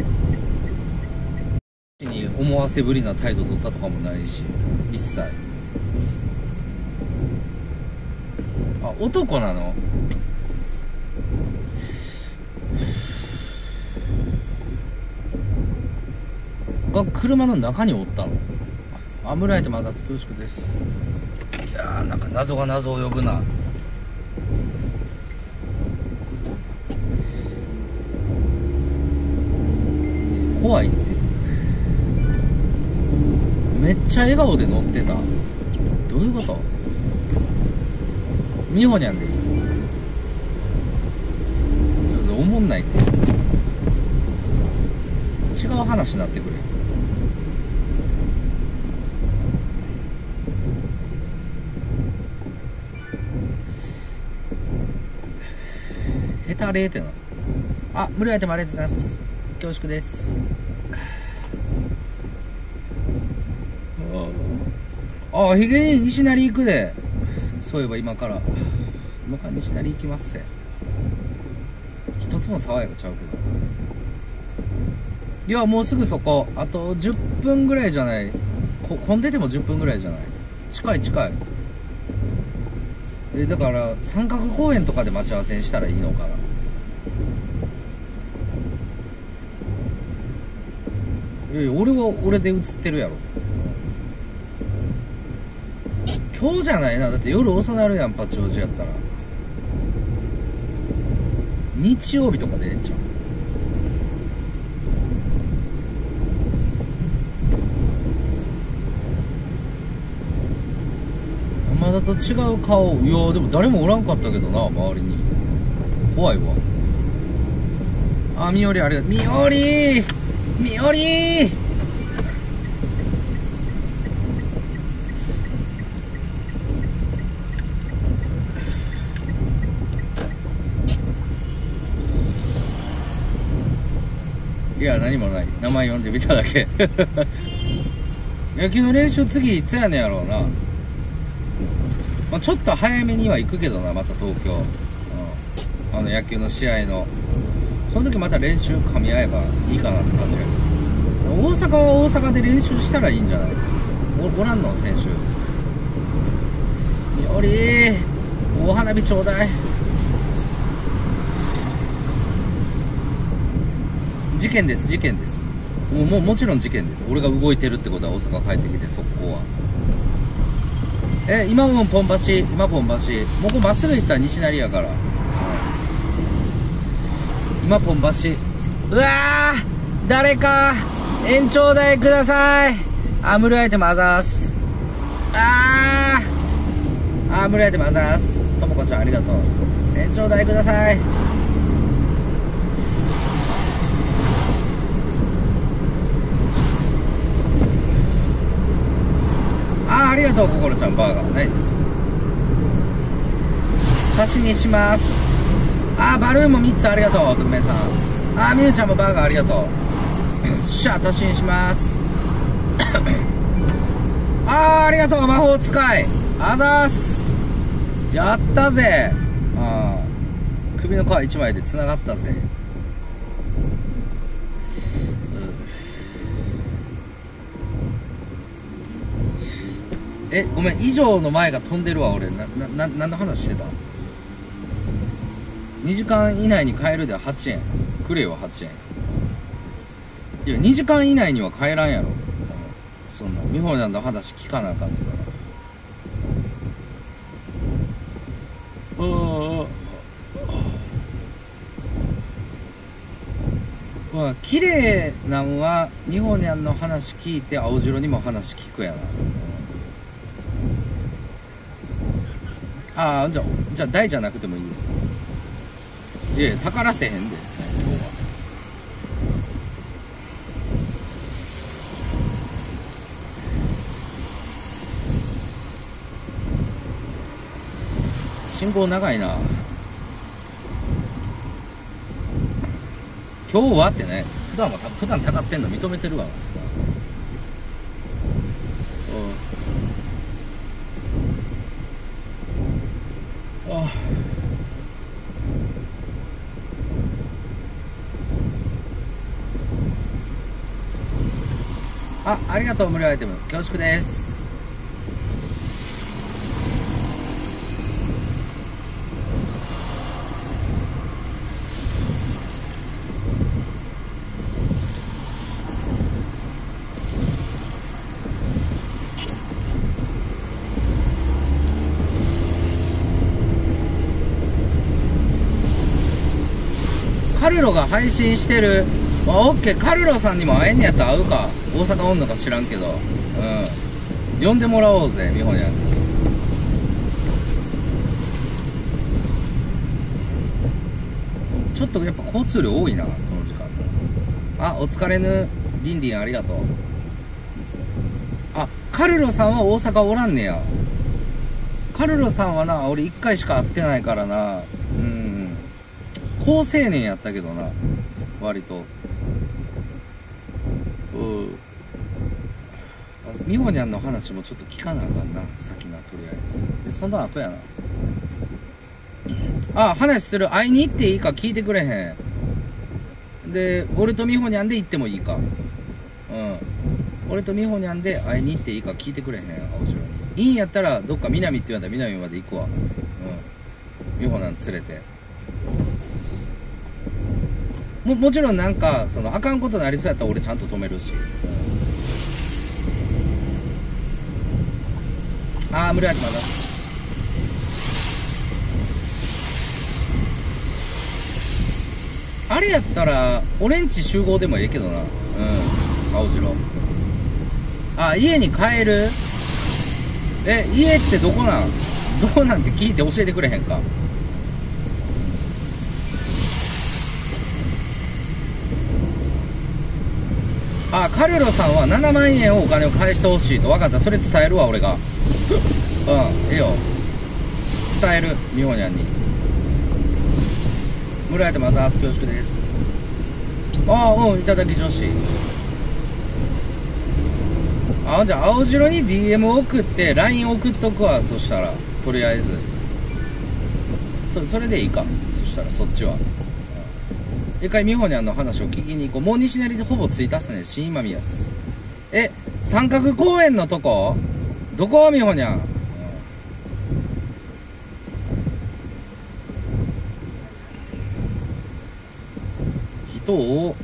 に思わせぶりな態度取ったとかもないし、一切。あ、男なの？が車の中におったの？あ、無料アイテムあざす。恐縮です。いやー、なんか謎が謎を呼ぶな。怖いって。めっちゃ笑顔で乗ってた。どういうこと？美穂にゃんです。ちょっとおもんないって。違う話になってくれ。下手れーってな。あ、無料アイテムありがとうございます。恐縮です。ああ、ひげに西成行くで。そういえば今から今から西成行きますせ。一つも爽やかちゃうけど。いや、もうすぐそこ。あとじゅっぷんぐらいじゃない。こ混んでてもじゅっぷんぐらいじゃない。近い近い。え、だから三角公園とかで待ち合わせにしたらいいのかな。いやいや、俺は俺で映ってるやろ。今日じゃないな。だって夜遅なるやん、八王子やったら。日曜日とかでええんちゃう。まだと違う顔。いやでも誰もおらんかったけどな、周りに。怖いわ。あ、みおりありがとう。みおりーみおりーいや、何もない。名前読んでみただけ。野球の練習次いつやねんやろうな。まあ、ちょっと早めには行くけどな、また東京。うん、あの野球の試合の。その時また練習噛み合えばいいかなって感じやけど。大阪は大阪で練習したらいいんじゃない？ お, おらんの選手。みおりー、大花火ちょうだい。事件です、事件です。もう、もうもちろん事件です。俺が動いてるってことは大阪帰ってきて速攻は。え、今もポン橋、今ポン橋。もうこうまっすぐ行ったら西成やから。今ポン橋。うわー、誰か延長代ください。あ、無料アイテムあざーす。あーあ、無料アイテムあざーす。ともこちゃんありがとう。延長代ください。 ありがとう、心ちゃん、バーガー。ナイス。足しにします。あー、バルーンもみっつありがとう、特命さん。あー、みゆちゃんもバーガーありがとう。よっしゃ、足しにします。あー、ありがとう、魔法使い。あざーす。やったぜ。あー、首の皮いちまいで繋がったぜ。え、ごめん、以上の前が飛んでるわ、俺。な、な、な、何の話してた？にじかん以内に帰るでははちえん。くれよ、はちえん。いや、にじかん以内には帰らんやろ。そんな、美穂なんの話聞かなあかんねんから。ああ。まあ、綺麗なんは、美穂にゃんの話聞いて、青白にも話聞くやな。ああ、じゃあ、じゃあ、大じゃなくてもいいです。いやいや、宝せへんで、今日は。信号長いな。今日はってね、普段は普段たかってんの認めてるわ。ああ、ありがとう、無料アイテム。恐縮です。カルロが配信してる。あ、オッケー。カルロさんにも会えんねやったら会うか。大阪おんのか知らんけど。うん。呼んでもらおうぜ、美穂にゃんに。ちょっとやっぱ交通量多いな、この時間。あ、お疲れぬ。リンリンありがとう。あ、カルロさんは大阪おらんねや。カルロさんはな、俺一回しか会ってないからな。うん。高青年やったけどな。割と。美穂にゃんの話もちょっと聞かなあかんな、先な、とりあえず。で、その後やな。あ、話する。会いに行っていいか聞いてくれへん。で、俺と美穂にゃんで行ってもいいか。うん。俺と美穂にゃんで会いに行っていいか聞いてくれへん、青白に。いいんやったら、どっか南って言われたら南まで行くわ。うん。美穂なん連れて。も、もちろんなんか、その、あかんことになりそうやったら俺ちゃんと止めるし。あー、無理やってまだ。あれやったら、俺んち集合でもええけどな。うん。青白。あ、家に帰る？え、家ってどこなん？どこなんて聞いて教えてくれへんか。あ、カルロさんはななまんえんをお金を返してほしいと。分かった。それ伝えるわ、俺が。うん、ええよ。伝える、美穂にゃんに。無料アイテムあざーす、恐縮です。ああ、うん、いただき女子。あ、じゃあ、青白に ディーエム 送って、ライン 送っとくわ、そしたら。とりあえず。そ、それでいいか。そしたら、そっちは。一回美穂にゃんの話を聞きに行こう。もう西成でほぼ着いたっすね。新今宮っす。え、三角公園のとこ？どこ？美穂にゃん。人を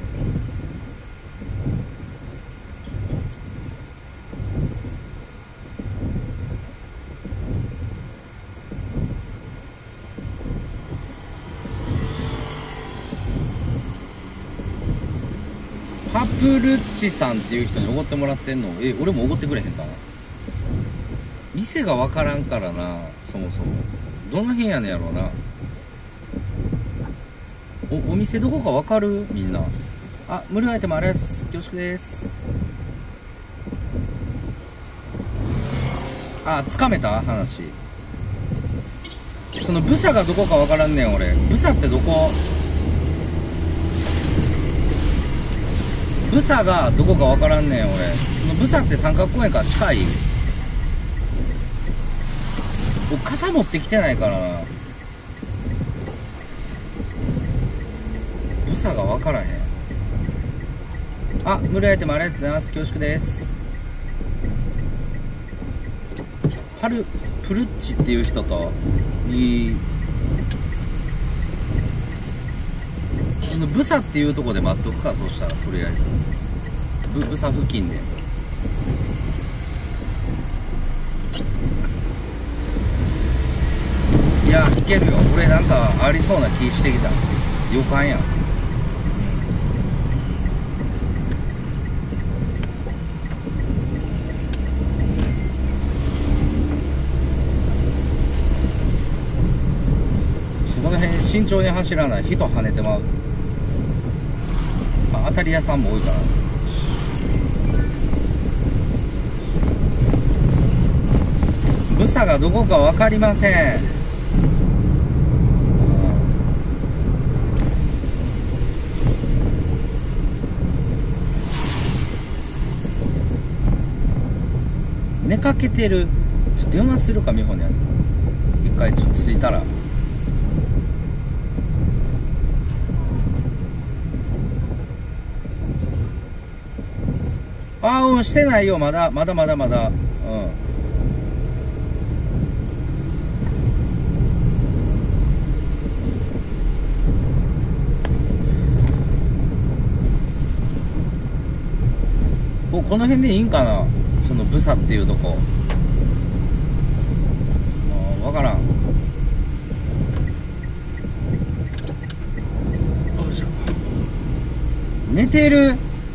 パプルッチさんっていう人におごってもらってんの？え、俺もおごってくれへんかな。店がわからんからな、そもそも。どの辺やねんやろうな。お、お店どこかわかる？みんな。あ、無料アイテムあれです。恐縮です。 あ、つかめた話。そのブサがどこかわからんねん俺。ブサってどこ？ブサがどこかわからんねん俺。そのブサって三角公園から近い？僕傘持ってきてないからな。ブサがわからへん。あ、無料アイテムありがとうございます。恐縮です。ハルプルッチっていう人といいブサっていうとこで待っとくか。そうしたらとりあえずブブサ付近でいやいけるよ。俺なんかありそうな気してきた。予感やん。この辺慎重に走らない人跳ねてまう。あ、当たり屋さんも多いから。ブサがどこか分かりません。寝かけてる。ちょっと電話するか美穂にやつ。一回ちょっと着いたら。ああ、うん、してないよ。まだまだまだまだ。うん。お、この辺でいいんかな、そのブサっていうとこ。あ、わからん。寝てる。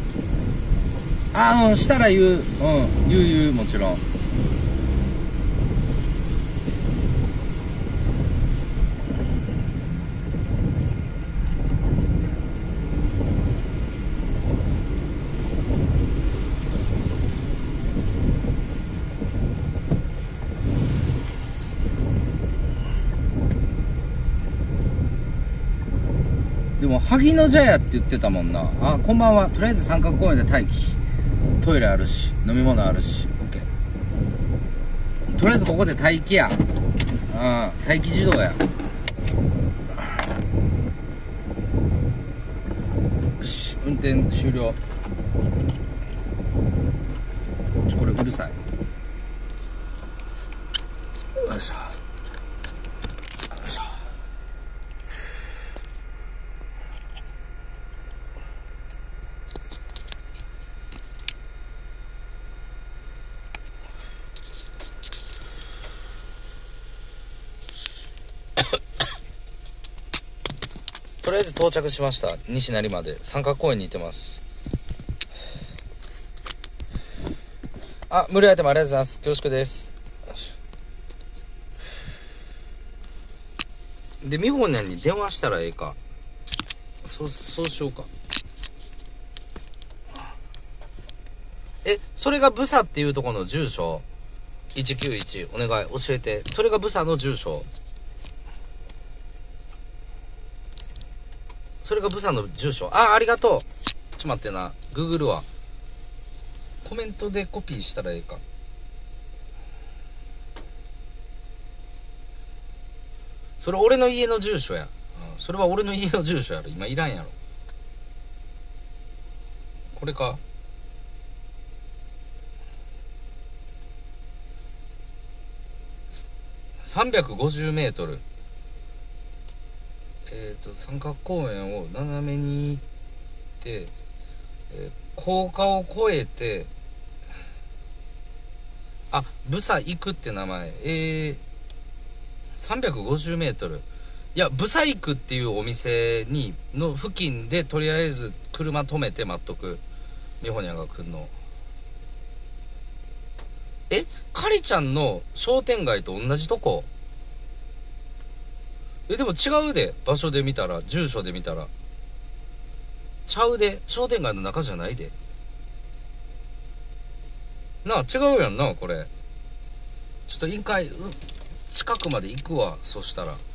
あ、うん、したら言う。うん、言う言う、もちろん。でも萩野茶屋って言ってたもんな。あ、こんばんは。とりあえず三角公園で待機。トイレあるし飲み物あるし OK。 とりあえずここで待機や。うん、待機児童や。よし、運転終了。ちょ、これうるさい。よいしょ。とりあえず到着しました。西成まで三角公園に行ってます。あ、無料アイテムありがとうございます。恐縮です。で、美穂に電話したらええか。そうそうしようか。え、それがブサっていうところの住所いちきゅういち、お願い教えて。それがブサの住所。それがブサの住所。あ、ありがとう。ちょっと待ってな。グーグルは。コメントでコピーしたらええか。それ俺の家の住所や。うん、それは俺の家の住所やろ。今いらんやろ。これか。さんびゃくごじゅうメートル。えっと、三角公園を斜めに行って、えー、高架を越えて、あ、ブサ行くって名前。えー、さんびゃくごじゅうメートル。いや、ブサ行くっていうお店に、の付近でとりあえず車止めて待っとく。美穂にゃが来んの。え、カリちゃんの商店街と同じとこ？え、でも違うで。場所で見たら、住所で見たら。ちゃうで。商店街の中じゃないで。なあ、違うやんな、これ。 ちょっと一回近くまで行くわ。そしたら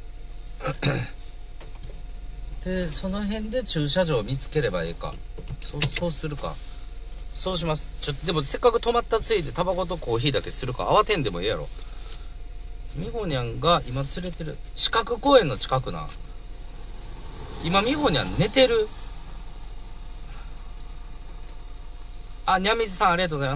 でその辺で駐車場見つければいいか。そうそうするか。そうします。ちょでもせっかく止まったついでタバコとコーヒーだけするか。慌てんでもいいやろ。みほにゃんが今連れてる四角公園の近くな。今みほにゃん寝てる。あ、にゃみずさんありがとうございます。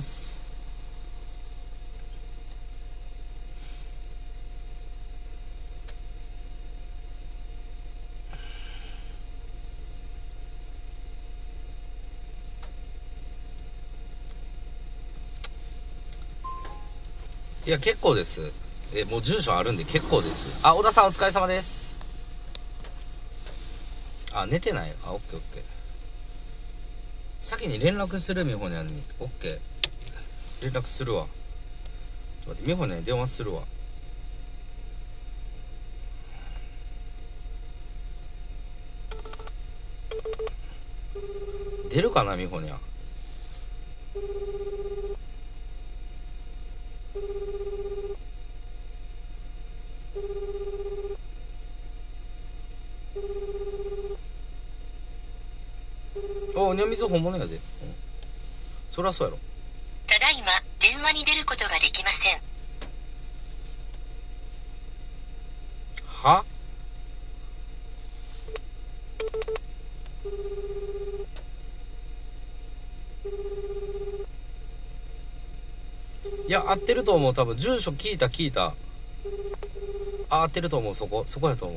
いや結構です。えもう住所あるんで結構です。あ、小田さんお疲れ様です。あ、寝てない。あ、オッケーオッケー。先に連絡するみほにゃんに。オッケー。連絡するわ。ちょっと待って、みほにゃんに電話するわ。出るかな、みほにゃん。お、にゃみず本物やで、うん、そりゃそうやろ。 ただいま電話に出ることができません。 は？いや合ってると思う。多分住所聞いた聞いた。あ、合ってると思う。そこそこやと思う。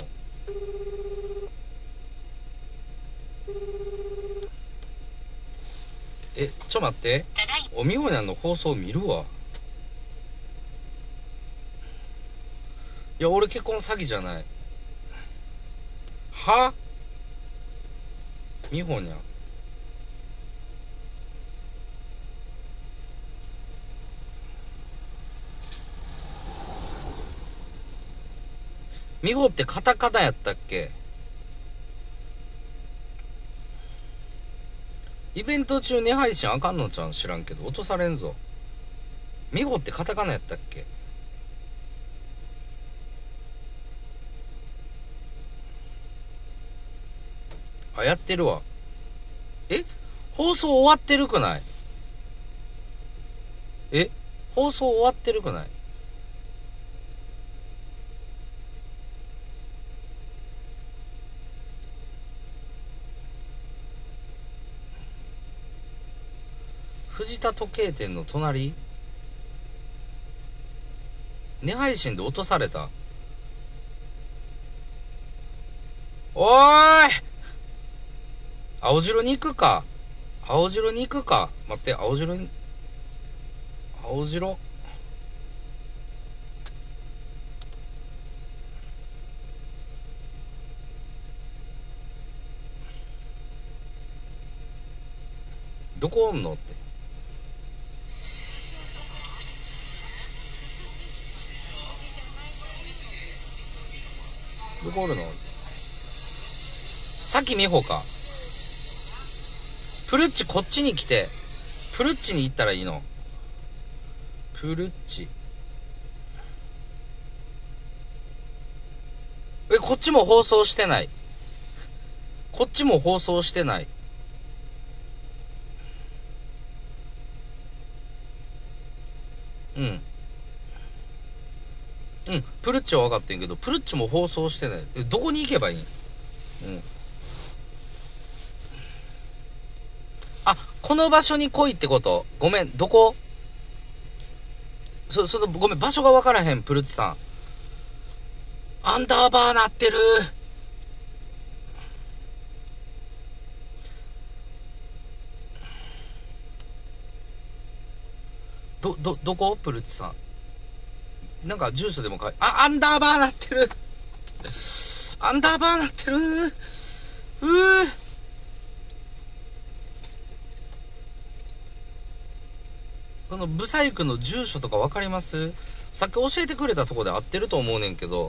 え、ちょ待って。おみほにゃんの放送見るわ。いや、俺結婚詐欺じゃない。は？みほにゃん。みほってカタカナやったっけ？イベント中に配信あかんのちゃん知らんけど落とされんぞ。みほってカタカナやったっけ？あ、やってるわ。え？放送終わってるくない？え？放送終わってるくない？藤田時計店の隣？寝配信で落とされた。おーい！青白に行くか。青白に行くか。待って、青白に、青白。どこおんのって。どこおるの？さきみほか。プルッチこっちに来て、プルッチに行ったらいいの。プルッチ。え、こっちも放送してない。こっちも放送してない。うん。うん、プルッチは分かってんけど、プルッチも放送してない。え、どこに行けばいいん？うん。あ、この場所に来いってこと？ごめん、どこ？そ、その、ごめん、場所が分からへん、プルッチさん。アンダーバーなってる。ど、ど、どこ？プルッチさん。なんか住所でも書いて、あ、アンダーバーなってる。アンダーバーなってる。うー。そのブサイクの住所とかわかります？さっき教えてくれたとこで合ってると思うねんけど。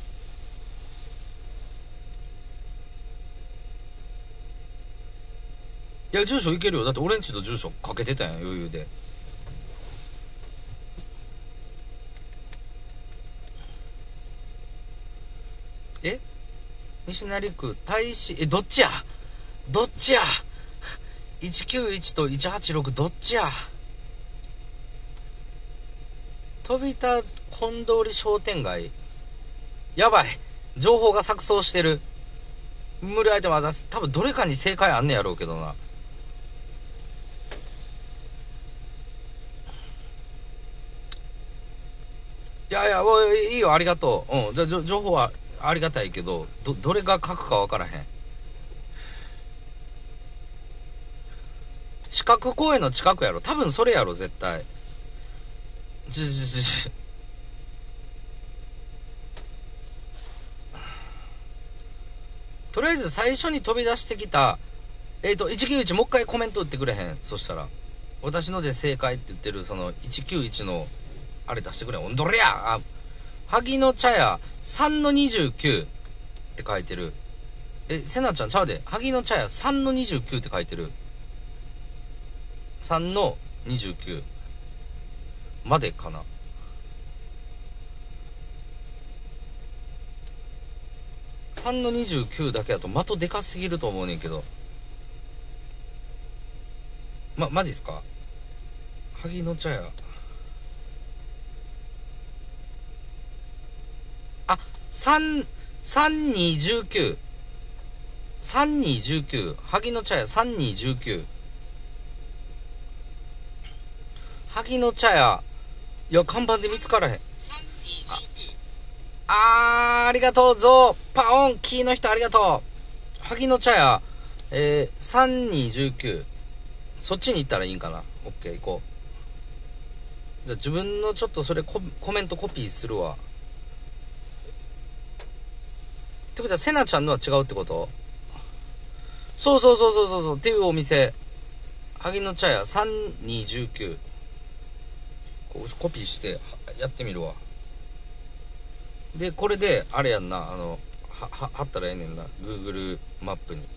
いや、住所いけるよ。だって俺んちの住所かけてたやん、余裕で。 え西成区大使、え、どっちやどっちや いちきゅういち といちはちろくどっちや。飛田本通り商店街。やばい。情報が錯綜してる。無理アイテムあざす。多分どれかに正解あんねやろうけどな。いやいや、おい、いいよ、ありがとう。うん。じゃ、情報はありがたいけど、ど、どれが書くかわからへん。四角公園の近くやろ。多分それやろ、絶対。ちょ、ちょ、ちょ、ちょ。とりあえず最初に飛び出してきた、えっと、いちきゅういちもう一回コメント打ってくれへん。そしたら。私ので正解って言ってる、その、いちきゅういちの、あれ出してくれ。おんどれやあ、萩の茶屋さんのにじゅうきゅうって書いてる。え、せなちゃんちゃうで。萩の茶屋さんのにじゅうきゅうって書いてる。さんのにじゅうきゅうまでかな。さんのにじゅうきゅうだけだと的でかすぎると思うねんけど。ま、マジっすか？萩の茶屋。あ、さん、さんにじゅうきゅう。さんにじゅうきゅう。萩の茶屋さんにじゅうきゅう。萩の茶屋。いや、看板で見つからへん。あー、ありがとうぞ。パオン、キーの人ありがとう。萩の茶屋、えー、さんにじゅうきゅう。そっちに行ったらいいんかな。オッケー、行こう。じゃあ自分のちょっとそれコ、コメントコピーするわ。ってことは、セナちゃんのは違うってこと？そうそうそうそうそうそう。っていうお店。萩の茶屋さんにじゅうきゅう。こうコピーしてやってみるわ。で、これで、あれやんな、あの、は、は、貼ったらええねんな。Google マップに。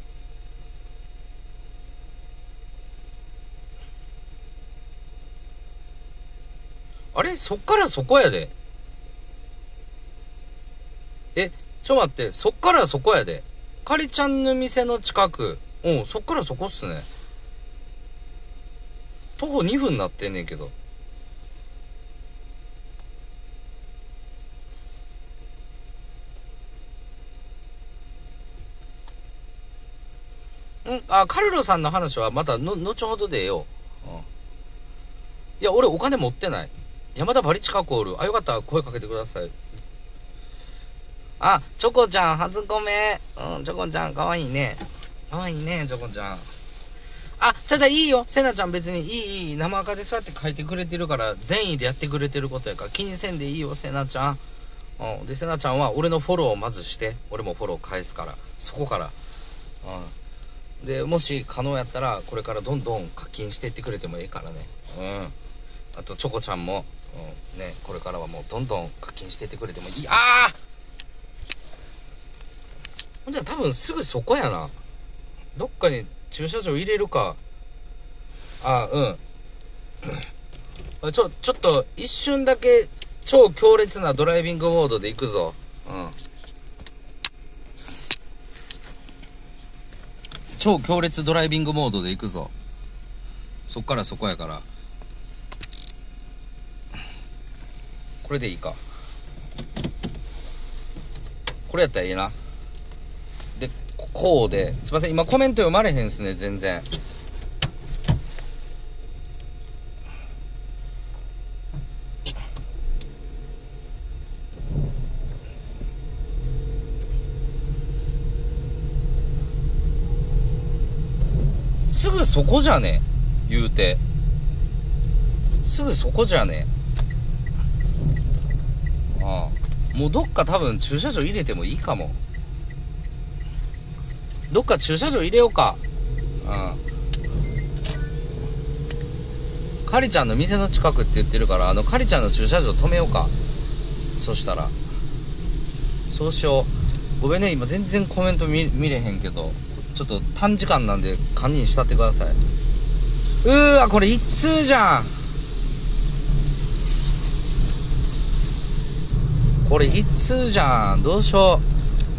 あれそっからそこやで。え、ちょ待って、そっからそこやで。かりちゃんの店の近く。うん、そっからそこっすね。徒歩にふんなってんねんけど。んあ、カルロさんの話はまたの、後ほどでよ。うん。いや、俺お金持ってない。山田バリ近くおる。あ、よかったら声かけてください。あ、チョコちゃん、初コメ。うん、チョコちゃん、かわいいね。かわいいね、チョコちゃん。あ、ちょっといいよ。セナちゃん別にいい、いい。生赤でそうやって書いてくれてるから、善意でやってくれてることやから、気にせんでいいよ、セナちゃん。うん。で、セナちゃんは俺のフォローをまずして、俺もフォロー返すから。そこから。うん。で、もし可能やったら、これからどんどん課金していってくれてもいいからね。うん。あと、チョコちゃんも、うん。ね、これからはもうどんどん課金していってくれてもいい。ああじゃあ多分すぐそこやな。どっかに駐車場入れるか。あ、うん。ちょ、ちょっと一瞬だけ超強烈なドライビングモードで行くぞ。うん。超強烈ドライビングモードで行くぞ。そっからそこやから。これでいいか。これやったらいいな。で、こうで。すいません、今コメント読まれへんっすね、全然。すぐそこじゃね言うて。すぐそこじゃねああ。もうどっか多分駐車場入れてもいいかも。どっか駐車場入れようか。うん。カリちゃんの店の近くって言ってるから、あのカリちゃんの駐車場止めようか。そしたら。そうしよう。ごめんね、今全然コメント 見, 見れへんけど。ちょっと短時間なんで堪忍したってください。うーわ、これ一通じゃん。これ一通じゃん。どうしよう。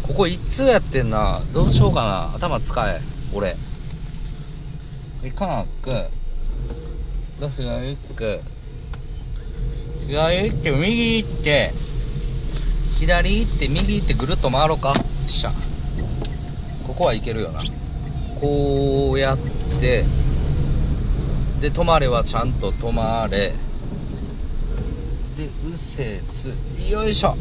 ここ一通やってんな。どうしようかな。頭使え。俺。いかなく。どう左行く。左行って、右行って、左行って、右行ってぐるっと回ろうか。よっしゃ。ここはいけるよな。こうやって、で、止まれはちゃんと止まれ。で、右折。よいしょ。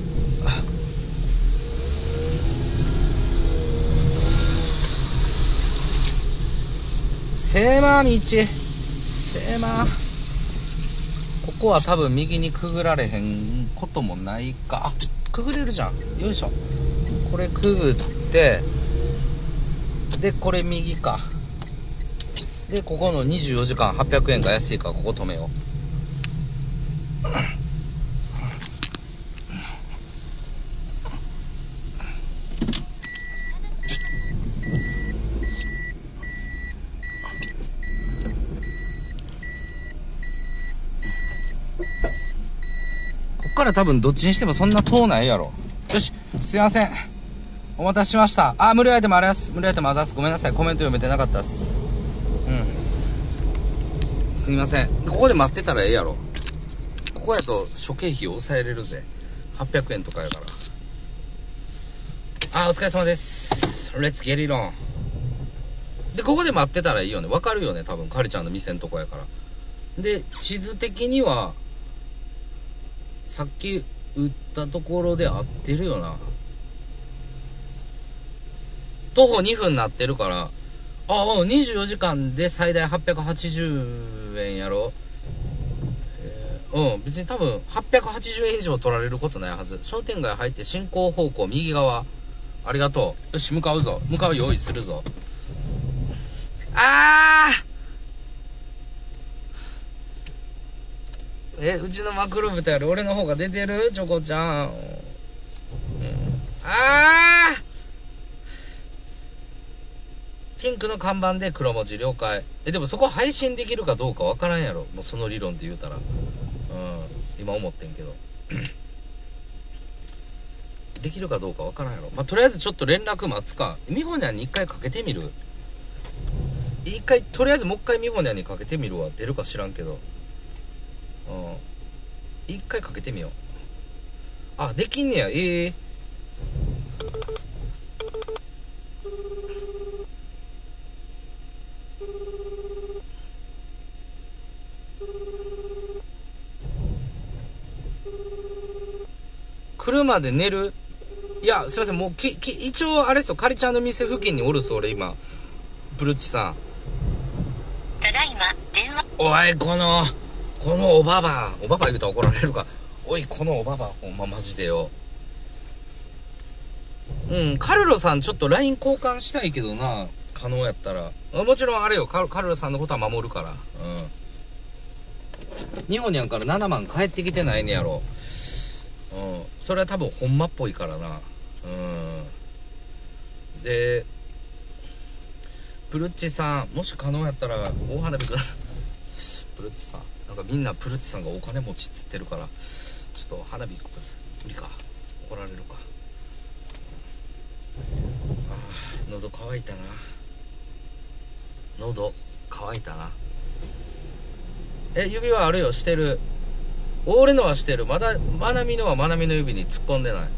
狭道。狭。ここは多分右にくぐられへんこともないか。あ、くぐれるじゃん。よいしょ。これくぐって、で、これ右か。で、ここのにじゅうよじかんはっぴゃくえんが安いからここ止めよう。こっから多分どっちにしてもそんな遠ないやろ。よし、すいません。お待たせしました。あ、無料アイテムあります。無料アイテムあざす。ごめんなさい。コメント読めてなかったっす。うん。すみません。ここで待ってたらええやろ。ここやと諸経費を抑えれるぜ。はっぴゃくえんとかやから。あ、お疲れ様です。レッツゲリロン。で、ここで待ってたらいいよね。わかるよね。多分、カリちゃんの店のとこやから。で、地図的には、さっき打ったところで合ってるよな。徒歩にふんなってるから、ああ、にじゅうよじかんで最大はっぴゃくはちじゅうえんやろ。えー、うん、別に多分はっぴゃくはちじゅうえん以上取られることないはず。商店街入って進行方向右側。ありがとう。よし、向かうぞ。向かう用意するぞ。あーえ、うちのマクロ豚より俺の方が出てるチョコちゃん。うん、あーピンクの看板で黒文字了解。え、でもそこ配信できるかどうかわからんやろ。もうその理論で言うたら。うん。今思ってんけど。できるかどうかわからんやろ。まあ、とりあえずちょっと連絡待つか。みほにゃんに一回かけてみる。一回、とりあえずもう一回みほにゃんにかけてみるわ。出るか知らんけど。うん。一回かけてみよう。あ、できんねや。ええー。車で寝る？いや、すいません、もうき、き、一応あれっすよ、カリちゃんの店付近におるっす、俺今。ブルッチさん。 ただいま、電話。 おい、この、このおばば。おばば言うたら怒られるか。おい、このおばば。ほんま、マジでよ。うん、カルロさんちょっと ライン 交換したいけどな。可能やったら。もちろんあれよ、カル、カルロさんのことは守るから。うん。日本にゃんからななまん帰ってきてないねやろ。うん。それは多分ほんまっぽいからな。うん。で、プルッチさん、もし可能やったら大花火ください。プルッチさん。なんかみんなプルッチさんがお金持ちっつってるから、ちょっと花火ください。無理か。怒られるか。ああ、喉乾いたな。喉乾いたな。え、指輪あるよ、してる。俺のはしてる。まだ、まなみのはまなみの指に突っ込んでない。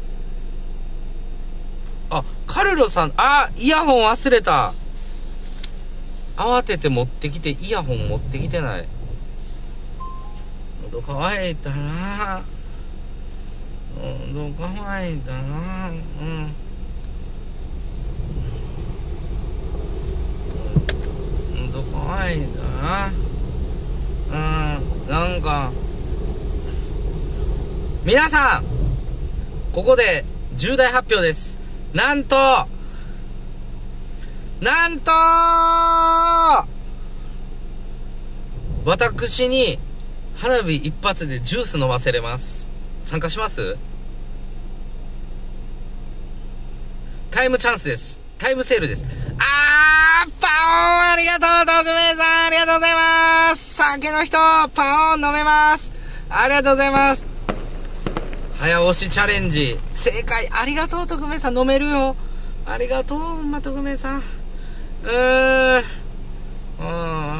あ、カルロさん、あ、イヤホン忘れた。慌てて持ってきて、イヤホン持ってきてない。喉乾いたな。喉乾いたな。うん。喉乾いたな。うん、なんか、皆さん、ここで重大発表です。なんと、なんと私に花火一発でジュース飲ませれます。参加します？タイムチャンスです。タイムセールです。あー、パオーンありがとう、特命さんありがとうございます。酒の人、パオーン飲めます。ありがとうございます。早押しチャレンジ。正解、ありがとう、特命さん飲めるよ。 ありがとう、ほんま、特命さん。うーん。うん。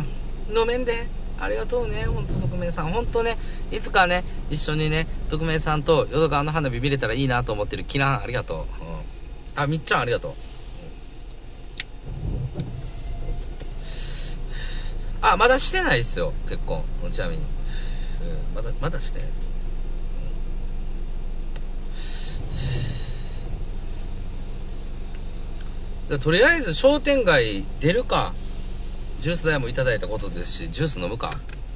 飲めんで。ありがとうね、ほんと、特命さん。ほんとね、いつかね、一緒にね、特命さんと淀川の花火見れたらいいなと思ってる。キラン、ありがとう。うん。あ、みっちゃん、ありがとう。あ、まだしてないですよ、結婚。ちなみに。うん、まだ、まだしてないです。うん、とりあえず商店街出るか。ジュース代もいただいたことですし、ジュース飲むか。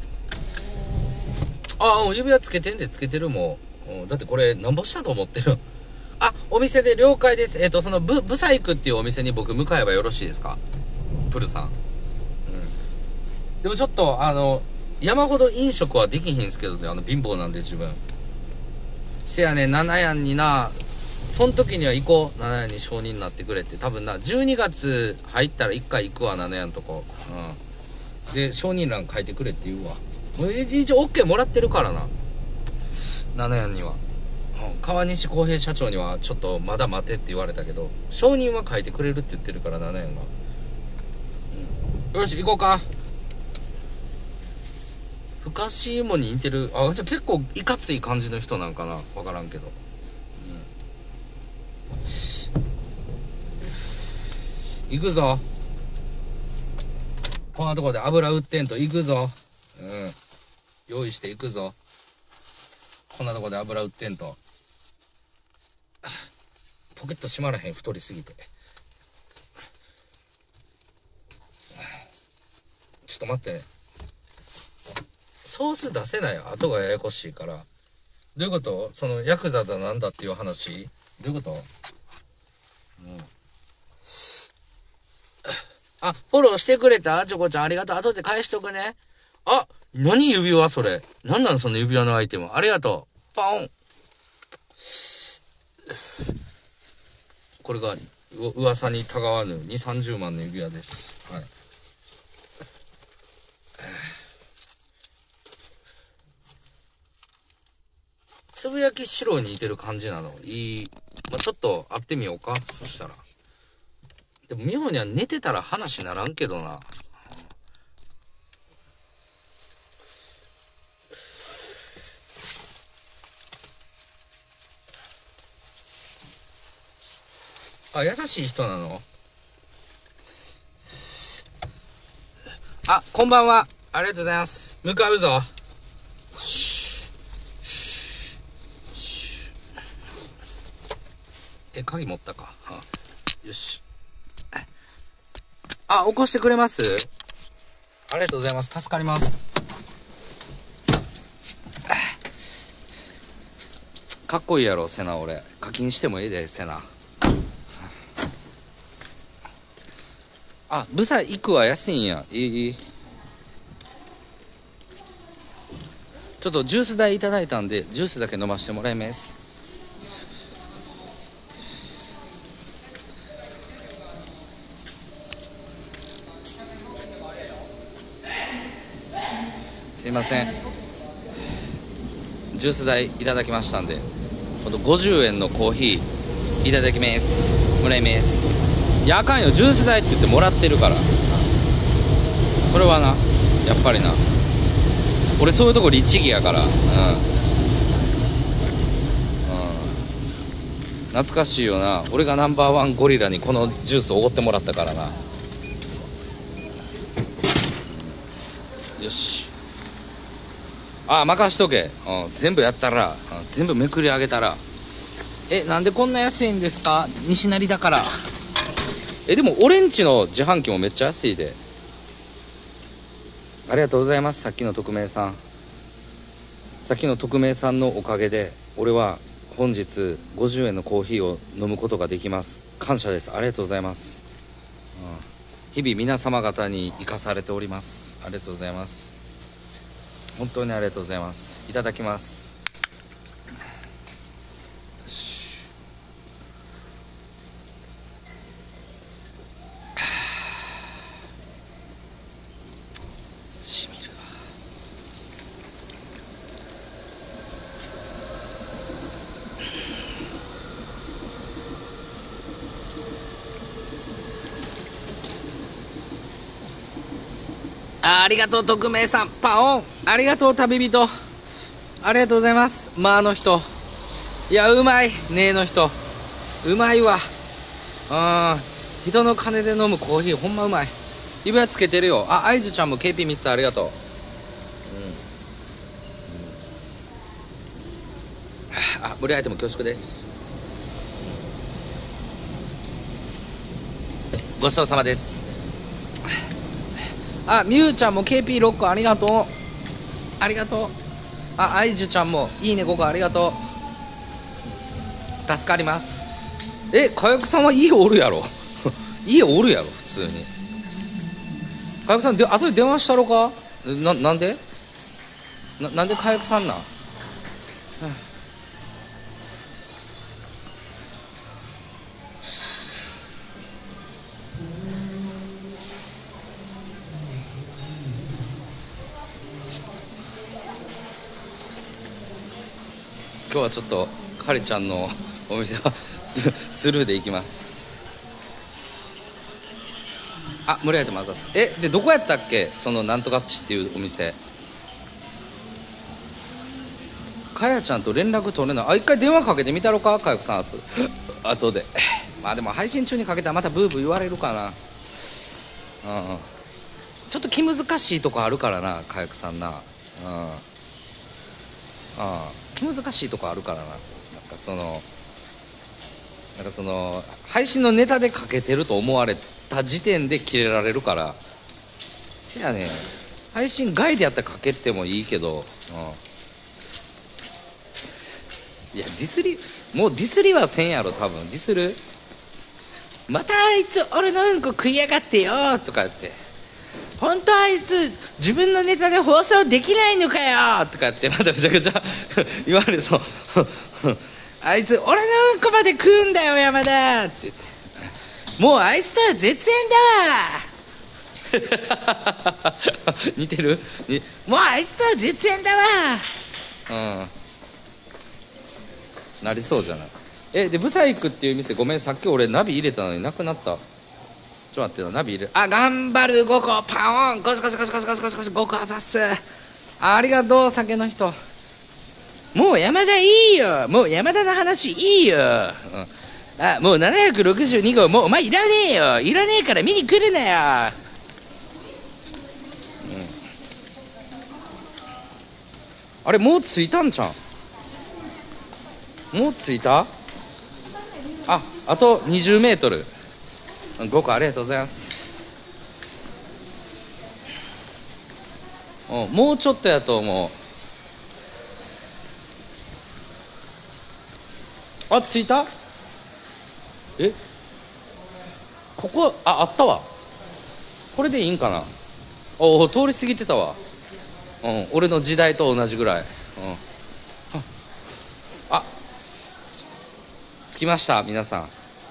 ああ、指輪つけてんで、つけてるもん。うん、だってこれ、なんぼしたと思ってる。あ、お店で了解です。えっと、そのブ、ブサイクっていうお店に僕向かえばよろしいですか？プルさん。でもちょっと、あの、山ほど飲食はできひんすけどね、あの、貧乏なんで自分。せやね、七やんにな、そん時には行こう。七やんに承認になってくれって。多分な、じゅうにがつ入ったら一回行くわ、七やんとこ。うん。で、承認欄書いてくれって言うわ。もう一応 OK もらってるからな。七やんには。うん。川西康平社長にはちょっとまだ待てって言われたけど、承認は書いてくれるって言ってるから、七やんが。うん。よし、行こうか。ふかし芋に似てる。あ、じゃあ結構いかつい感じの人なんかな、わからんけど。うん、行くぞ。こんなとこで油売ってんと行くぞ。うん。用意して行くぞ。こんなとこで油売ってんと。ポケット閉まらへん、太りすぎて。ちょっと待ってね。ソース出せない後がややこしいから。どういうこと？そのヤクザだなんだっていう話？どういうこと？うん。あ、フォローしてくれた？チョコちゃんありがとう。後で返しとくね。あ、何指輪それ。なんなのその指輪のアイテム。ありがとう。パオン。これがう噂にたがわぬに、さんじゅうまんの指輪です。はい。つぶやき白に似てる感じなのいい、まあ、ちょっと会ってみようか。そしたらでも美穂には寝てたら話ならんけどな。あ、優しい人なの？あ、こんばんは。ありがとうございます。向かうぞ。え、鍵持ったか。はあ、よし。あ、起こしてくれます？ありがとうございます。助かります。かっこいいやろ、セナ俺。課金してもええで、セナ。あ、ブサ行くわ、安いんや。いい。ちょっとジュース代いただいたんで、ジュースだけ飲ませてもらいます。すいません。ジュース代いただきましたんで、今度ごじゅうえんのコーヒーいただきます。もらいます。いや、あかんよ。ジュース代って言ってもらってるから。それはな、やっぱりな。俺そういうとこ律儀やから。うん。うん。懐かしいよな。俺がナンバーワンゴリラにこのジュースおごってもらったからな。よし。ああ、任しとけ。うん、全部やったら、うん、全部めくり上げたら。え、なんでこんな安いんですか？西成だから。え、でも俺んちの自販機もめっちゃ安いで。ありがとうございます。さっきの匿名さん。さっきの匿名さんのおかげで、俺は本日ごじゅうえんのコーヒーを飲むことができます。感謝です。ありがとうございます。うん、日々皆様方に生かされております。ありがとうございます。本当にありがとうございます。いただきます。よし。しみるわ。 ありがとう匿名さん。パオンありがとう旅人。ありがとうございます。まあの人、いやうまいねえの人、うまいわ。あー、人の金で飲むコーヒーほんまうまい。指輪つけてるよ。あ、あいずちゃんも ケーピーみっ つありがとう。うん、あ、無理アイテム恐縮です。ごちそうさまです。あ、みゆちゃんも ケーピーろっ 個ありがとう。ありがとう。あ、あいじゅちゃんもいいねごこありがとう。助かります。え、かやくさんは家おるやろ家おるやろ普通に。かやくさんで後で電話したろか。な、なんでな、なんでかやくさんなん、はあ、今日はちょっとカリちゃんのお店はス, スルーで行きます。あ、無理やりとまざす。え、でどこやったっけ、そのなんとかっちっていうお店。かやちゃんと連絡取れない。あ、一回電話かけてみたろか、かやくさん。あと後でまあでも配信中にかけたらまたブーブー言われるかな。うん、ちょっと気難しいとこあるからな、かやくさんな。うん、ああ、気難しいとこあるからな。なんかそのなんかその配信のネタでかけてると思われた時点でキレられるから。せやねん、配信外でやったらかけてもいいけど、うん、いやディスり、もうディスりはせんやろ多分。ディスる、またあいつ俺のうんこ食いやがってよとか言って、本当あいつ自分のネタで放送できないのかよとかってまためちゃくちゃ言われそうあいつ俺のうんこまで食うんだよ山田って言って、もうあいつとは絶縁だわ似てるに、もうあいつとは絶縁だわ。うんなりそうじゃない。えでブサイクっていう店、ごめんさっき俺ナビ入れたのになくなった。ちょっと待ってよ、ナビ入れる。あ、頑張るごこパオン、コシコシコシコシコシコシコシごこあざっす。ありがとう酒の人。もう山田いいよ、もう山田の話いいよ、うん、あ、もうななひゃくろくじゅうにごうもうお前いらねえよ、いらねえから見に来るなよ、うん、あれもう着いたんちゃん、もう着いた。あ、あとにじゅうメートル、ごこありがとうございます。うん、もうちょっとやと思う。あ、着いた。え、ここ、あ、あったわ。これでいいんかな。おお、通り過ぎてたわ。うん、俺の時代と同じぐらい。うん、あ、着きました皆さん。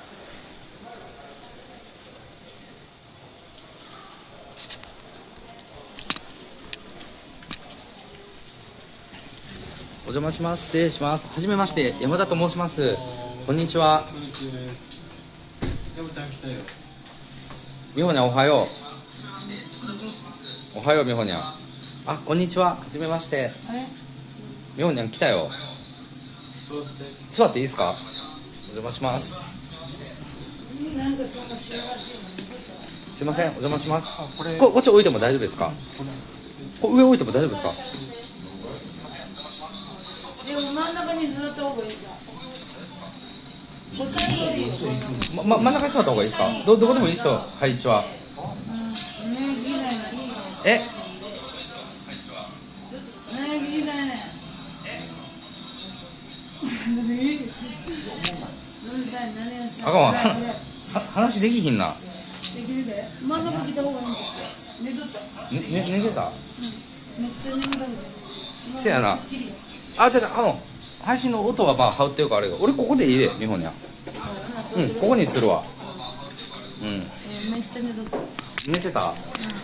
お邪魔します。失礼します。はじめまして、山田と申します。こんにちは。こんにちは。山ちゃん来たよ。みほにゃんおはよう。おはようみほにゃん。あ、こんにちは。はじめまして。みほにゃん来たよ。座って。座っていいですか。お邪魔します。なんかそんな幸せなの。すいません、お邪魔します。これここっち置いても大丈夫ですか。こ上置いても大丈夫ですか。 でも真ん中に座った方がいいじゃん。こっちにま、ま、真ん中に座った方がいいですか。ど、どこでもいいですよ、配置は。 うん、ね、聞いないな。 え。ね、 聞いないね。 あかんわ、は、話できひんな。 できるで。真ん中来た方がいいんだって。寝とった。 ね、ね、寝てた。 うん、めっちゃ眠たくて。 せやな。あ、じゃあ、あの配信の音はまあ羽織ってるからあれが、俺ここでいいで、日本には。うん、ここにするわ。うん。 めっちゃ寝とった。 寝てた。 うん、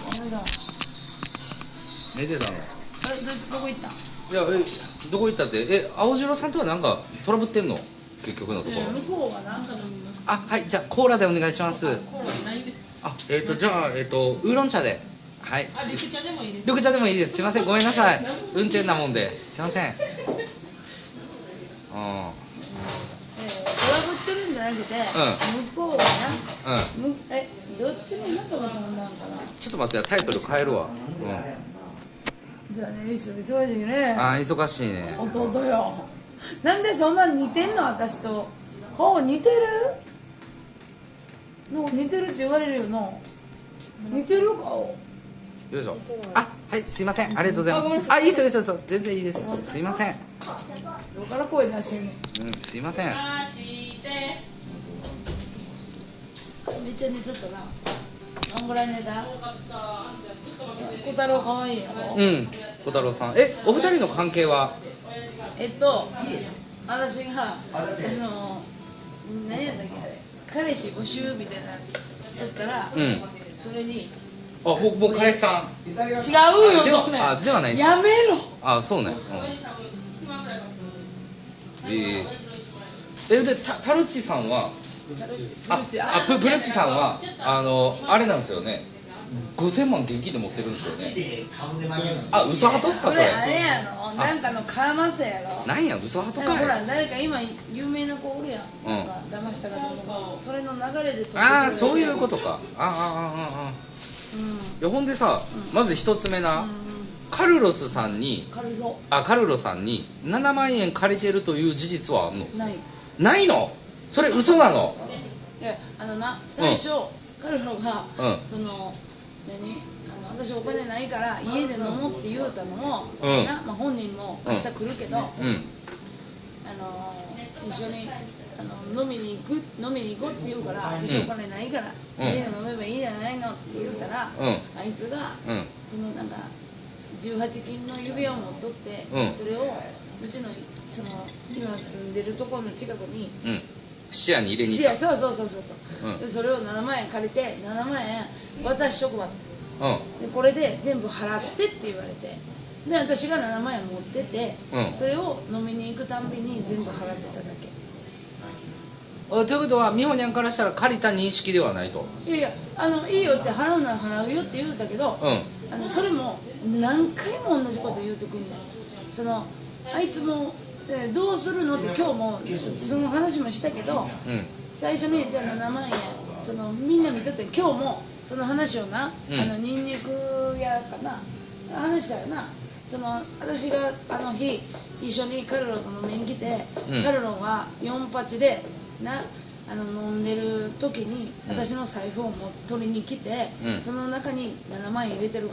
寝てたの。 ど、どこ行った。 いや、え、どこ行ったって、え、青白さんとはなんかトラブってんの、結局のところ。 向こうはなんか飲みます。 あ、はい、じゃあコーラでお願いします。 コーラないです。 あ、えっ、ー、とじゃあえっ、ー、とウーロン茶で。 はい。 あ、緑茶でもいいです。 緑茶でもいいです。すいません、ごめんなさい。運転なもんで。すいません。うん。 えー、トラブってるんじゃなくて、向こうはな、うん、え、どっちも中が飛んだんかな。 ちょっと待って、タイトル変えるわ。うん。 じゃあね、忙しいね。 あー、忙しいね。 弟よ。なんでそんな似てんの、私と。顔似てるの、似てるって言われるよな。似てる顔。 よいしょ。あ、はい、すいません、ありがとうございます。あ、いいですよ、いいですよ、全然いいです。すいません。 どこから声出してんねん。うん、すいません。めっちゃ寝とったな。何ぐらい寝た？小太郎可愛いやろ。 うん、小太郎さん。え、お二人の関係は？ えっと、私が、あの、何やったっけあれ、彼氏募集みたいなしとったら、うん、それに。 あ、僕、僕彼氏さん。 違うよ、そんな。 あ、ではない。 やめろ。 あ、そうね。うん、えー、え、で、た、タルチさんは。あ、あ、プ、プルチさんは、あの、あれなんですよね。ごせんまん現金で持ってるんですよね。あ、嘘ハトっすか、それ。 あれやろ、なんかの絡ませやろ。 なんや、嘘ハトか。 ほら、誰か今有名な子おるやん。うん。騙したかどうか、それの流れで。 ああ、そういうことか。ああ、ああ、ああ。うん、いや、ほんでさ、うん、まず一つ目な、うん、カルロスさんにカルロあカルロさんにななまんえん借りてるという事実はあんの？ ない。 ないの？それ嘘なの？ いや、あのな、最初、うん、カルロが、うん、その何あの私お金ないから家で飲もうって言うたのも、うん、な、まあ、本人も明日来るけど、うん、あの一緒にあの飲みに行く飲みに行こうって言うから、私お金ないから、うん、家で飲めばいいじゃないのって言うたら、うん、あいつが、うん、そのなんかじゅうはちきんの指輪を持っとって、うん、それをうちのその今住んでるところの近くに、 うん、視野に入れに行った。 そうそうそうそうそう、うん、でそれをななまんえん借りてななまんえん渡しとくわと、うん、でこれで全部払ってって言われて、で私がななまんえん持ってて、うん、それを飲みに行くたんびに全部払ってただけ。 ということは美穂にゃんからしたら借りた認識ではないと。 いやいや、あのいいよって払うなら払うよって言うんだけど、うん、あのそれも何回も同じこと言うてくるんだよ。そのあいつもどうするのって今日もその話もしたけど、うん、最初にじゃあななまんえんそのみんな見とって今日もその話をな、うん、あのニンニク屋かな話したらな、その私があの日一緒にカルロと飲みに来て、うん、カルロはよんぱちでなあの飲んでる時に私の財布をも取りに来て、うん、その中にななまんえん入れてるから、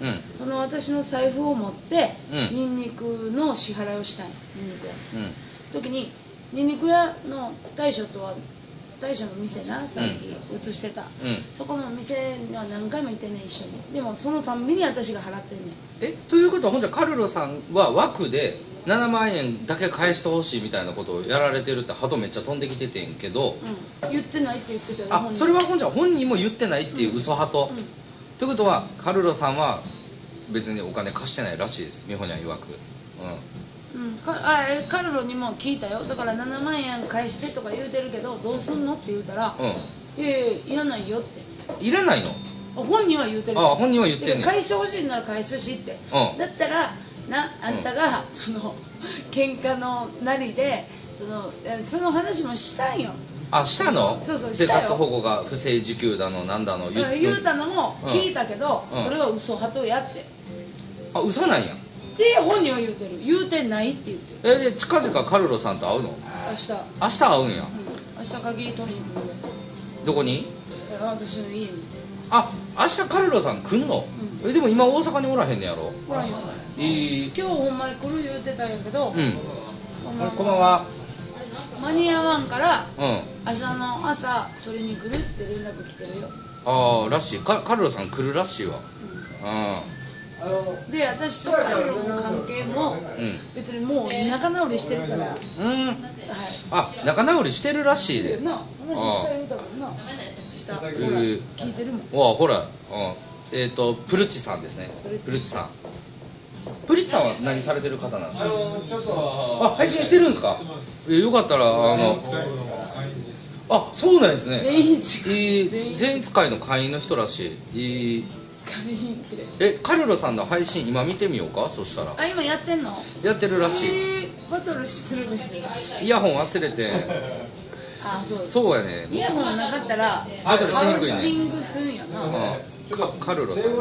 うん、その私の財布を持って、うん、ニンニクの支払いをしたいニンニク屋、うん、時にニンニク屋の大将とは大将の店なさっき移してた、うん、そこの店には何回も行ってんねん一緒に。でもそのたんびに私が払ってんねん。 えということはほんじゃカルロさんは枠でななまんえんだけ返してほしいみたいなことをやられてるって鳩めっちゃ飛んできててんけど、 うん、言ってないって言ってたよ。 あ、それはほんじゃ本人も言ってないっていう嘘鳩、うんうん、ということはカルロさんは別にお金貸してないらしいです美穂にゃん曰く。 うん、うん、かあカルロにも聞いたよ。だからななまんえん返してとか言うてるけどどうすんのって言うたら、うん、いやいやいらないよって。 いらないの？ 本人は言うてる。 あ、本人は言ってんねん。 返してほしいなら返すしって、うん、だったらなあんたが、うん、その喧嘩のなりでそのその話もしたんよ。 あ、したの？ そうそう、したよ。 生活保護が不正受給だのなんだの言う、言うたのも聞いたけど、うん、それは嘘はとやって。 あ、嘘なんや。 で本人は言うてる。言うてないって言ってる。 えで近々カルロさんと会うの？ 明日。 明日会うんや。 うん、明日鍵取りに来るんで。 どこに？ 私の家に。 あ、明日カルロさん来んの？うん、えでも今大阪におらへんねやろ？ おらへんよ。 えー、 今日ほんまに来る言うてたんやけど、うん、 こんばんは。こんばんは。 間に合わんから、うん、明日の朝取りに来るって連絡来てるよ。 ああ、らしい。カカルロさん来るらしいわ。 うん、で私とカルロの関係も、うん、別にもう仲直りしてるから。うん、はい、 あ、仲直りしてるらしいで。 な、話した言うたからな。した。ほら、えー、聞いてるもん。 わあ、ほら、うん、えっ、ー、とプルチさんですね。プルチさん。プルチさんは何されてる方なんですか？あ、配信してるんですか？えー、よかったらあの。あ、そうなんですね。 全員使い。 全員使いの会員の人らしい。えー会員ってえカルロさんの配信今見てみようか。そしたらあ今やってんのやってるらしい。 えー、バトルしてるねイヤホン忘れてあそうそうやねイヤホンなかったらバトルしにくいね。 カウンティングするんやな、 うんかカルロさん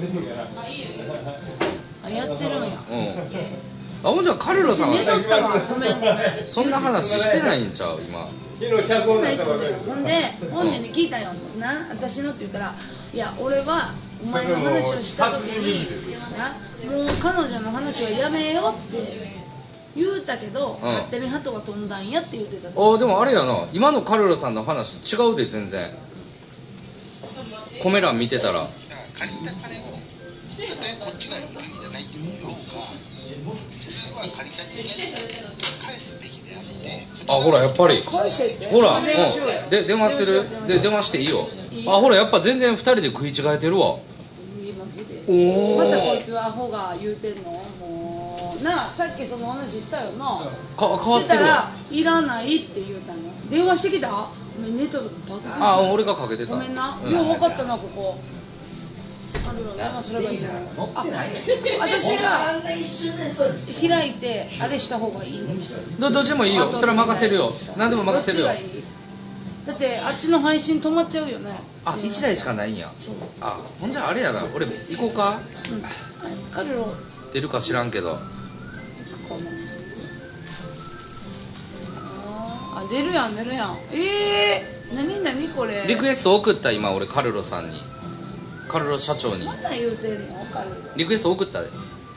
あやってるんやうんあほんじゃカルロさん寝とったわはごめんそんな話してないんちゃう今。 してないと思うよほんで本人に聞いたよな私のって言ったらいや俺はお前の話をした時になもう彼女の話はやめようって言うたけど、 うん勝手に鳩が飛んだんやって言ってたあでもあれやな今のカルロさんの話違うで全然コメ欄見てたら借りた金をたとえこっちがいいじゃないって言おうか普通は借りた人間に返すべきであってあほらやっぱり返せってほら、 電話しようようん、で電話するで電話していいよ。あほらやっぱ全然ふたりで食い違えてるわ。 いいマジでおまたこいおつはアホが言うてんのもうなあさっきその話したよなか変わっしたてるわ。 らいらないって言うたの電話してきたごめんネットバカすぎたあ俺がかけてた。 ごめんな、 うんよう分かったなここあでも電話すればいいのあ私が開いてあれした方がいいどどっちもいいよ。それは任せるよ。何でも任せるよどっちがいいだってあっちの配信止まっちゃうよねあいちだいしかないんや。あほんじゃあれやな俺行こうか。 うんカルロ出るか知らんけど行くかなあ出るやん出るやんえー、何何これリクエスト送った今俺カルロさんにカルロ社長にまた言うてんのカルロリクエスト送ったで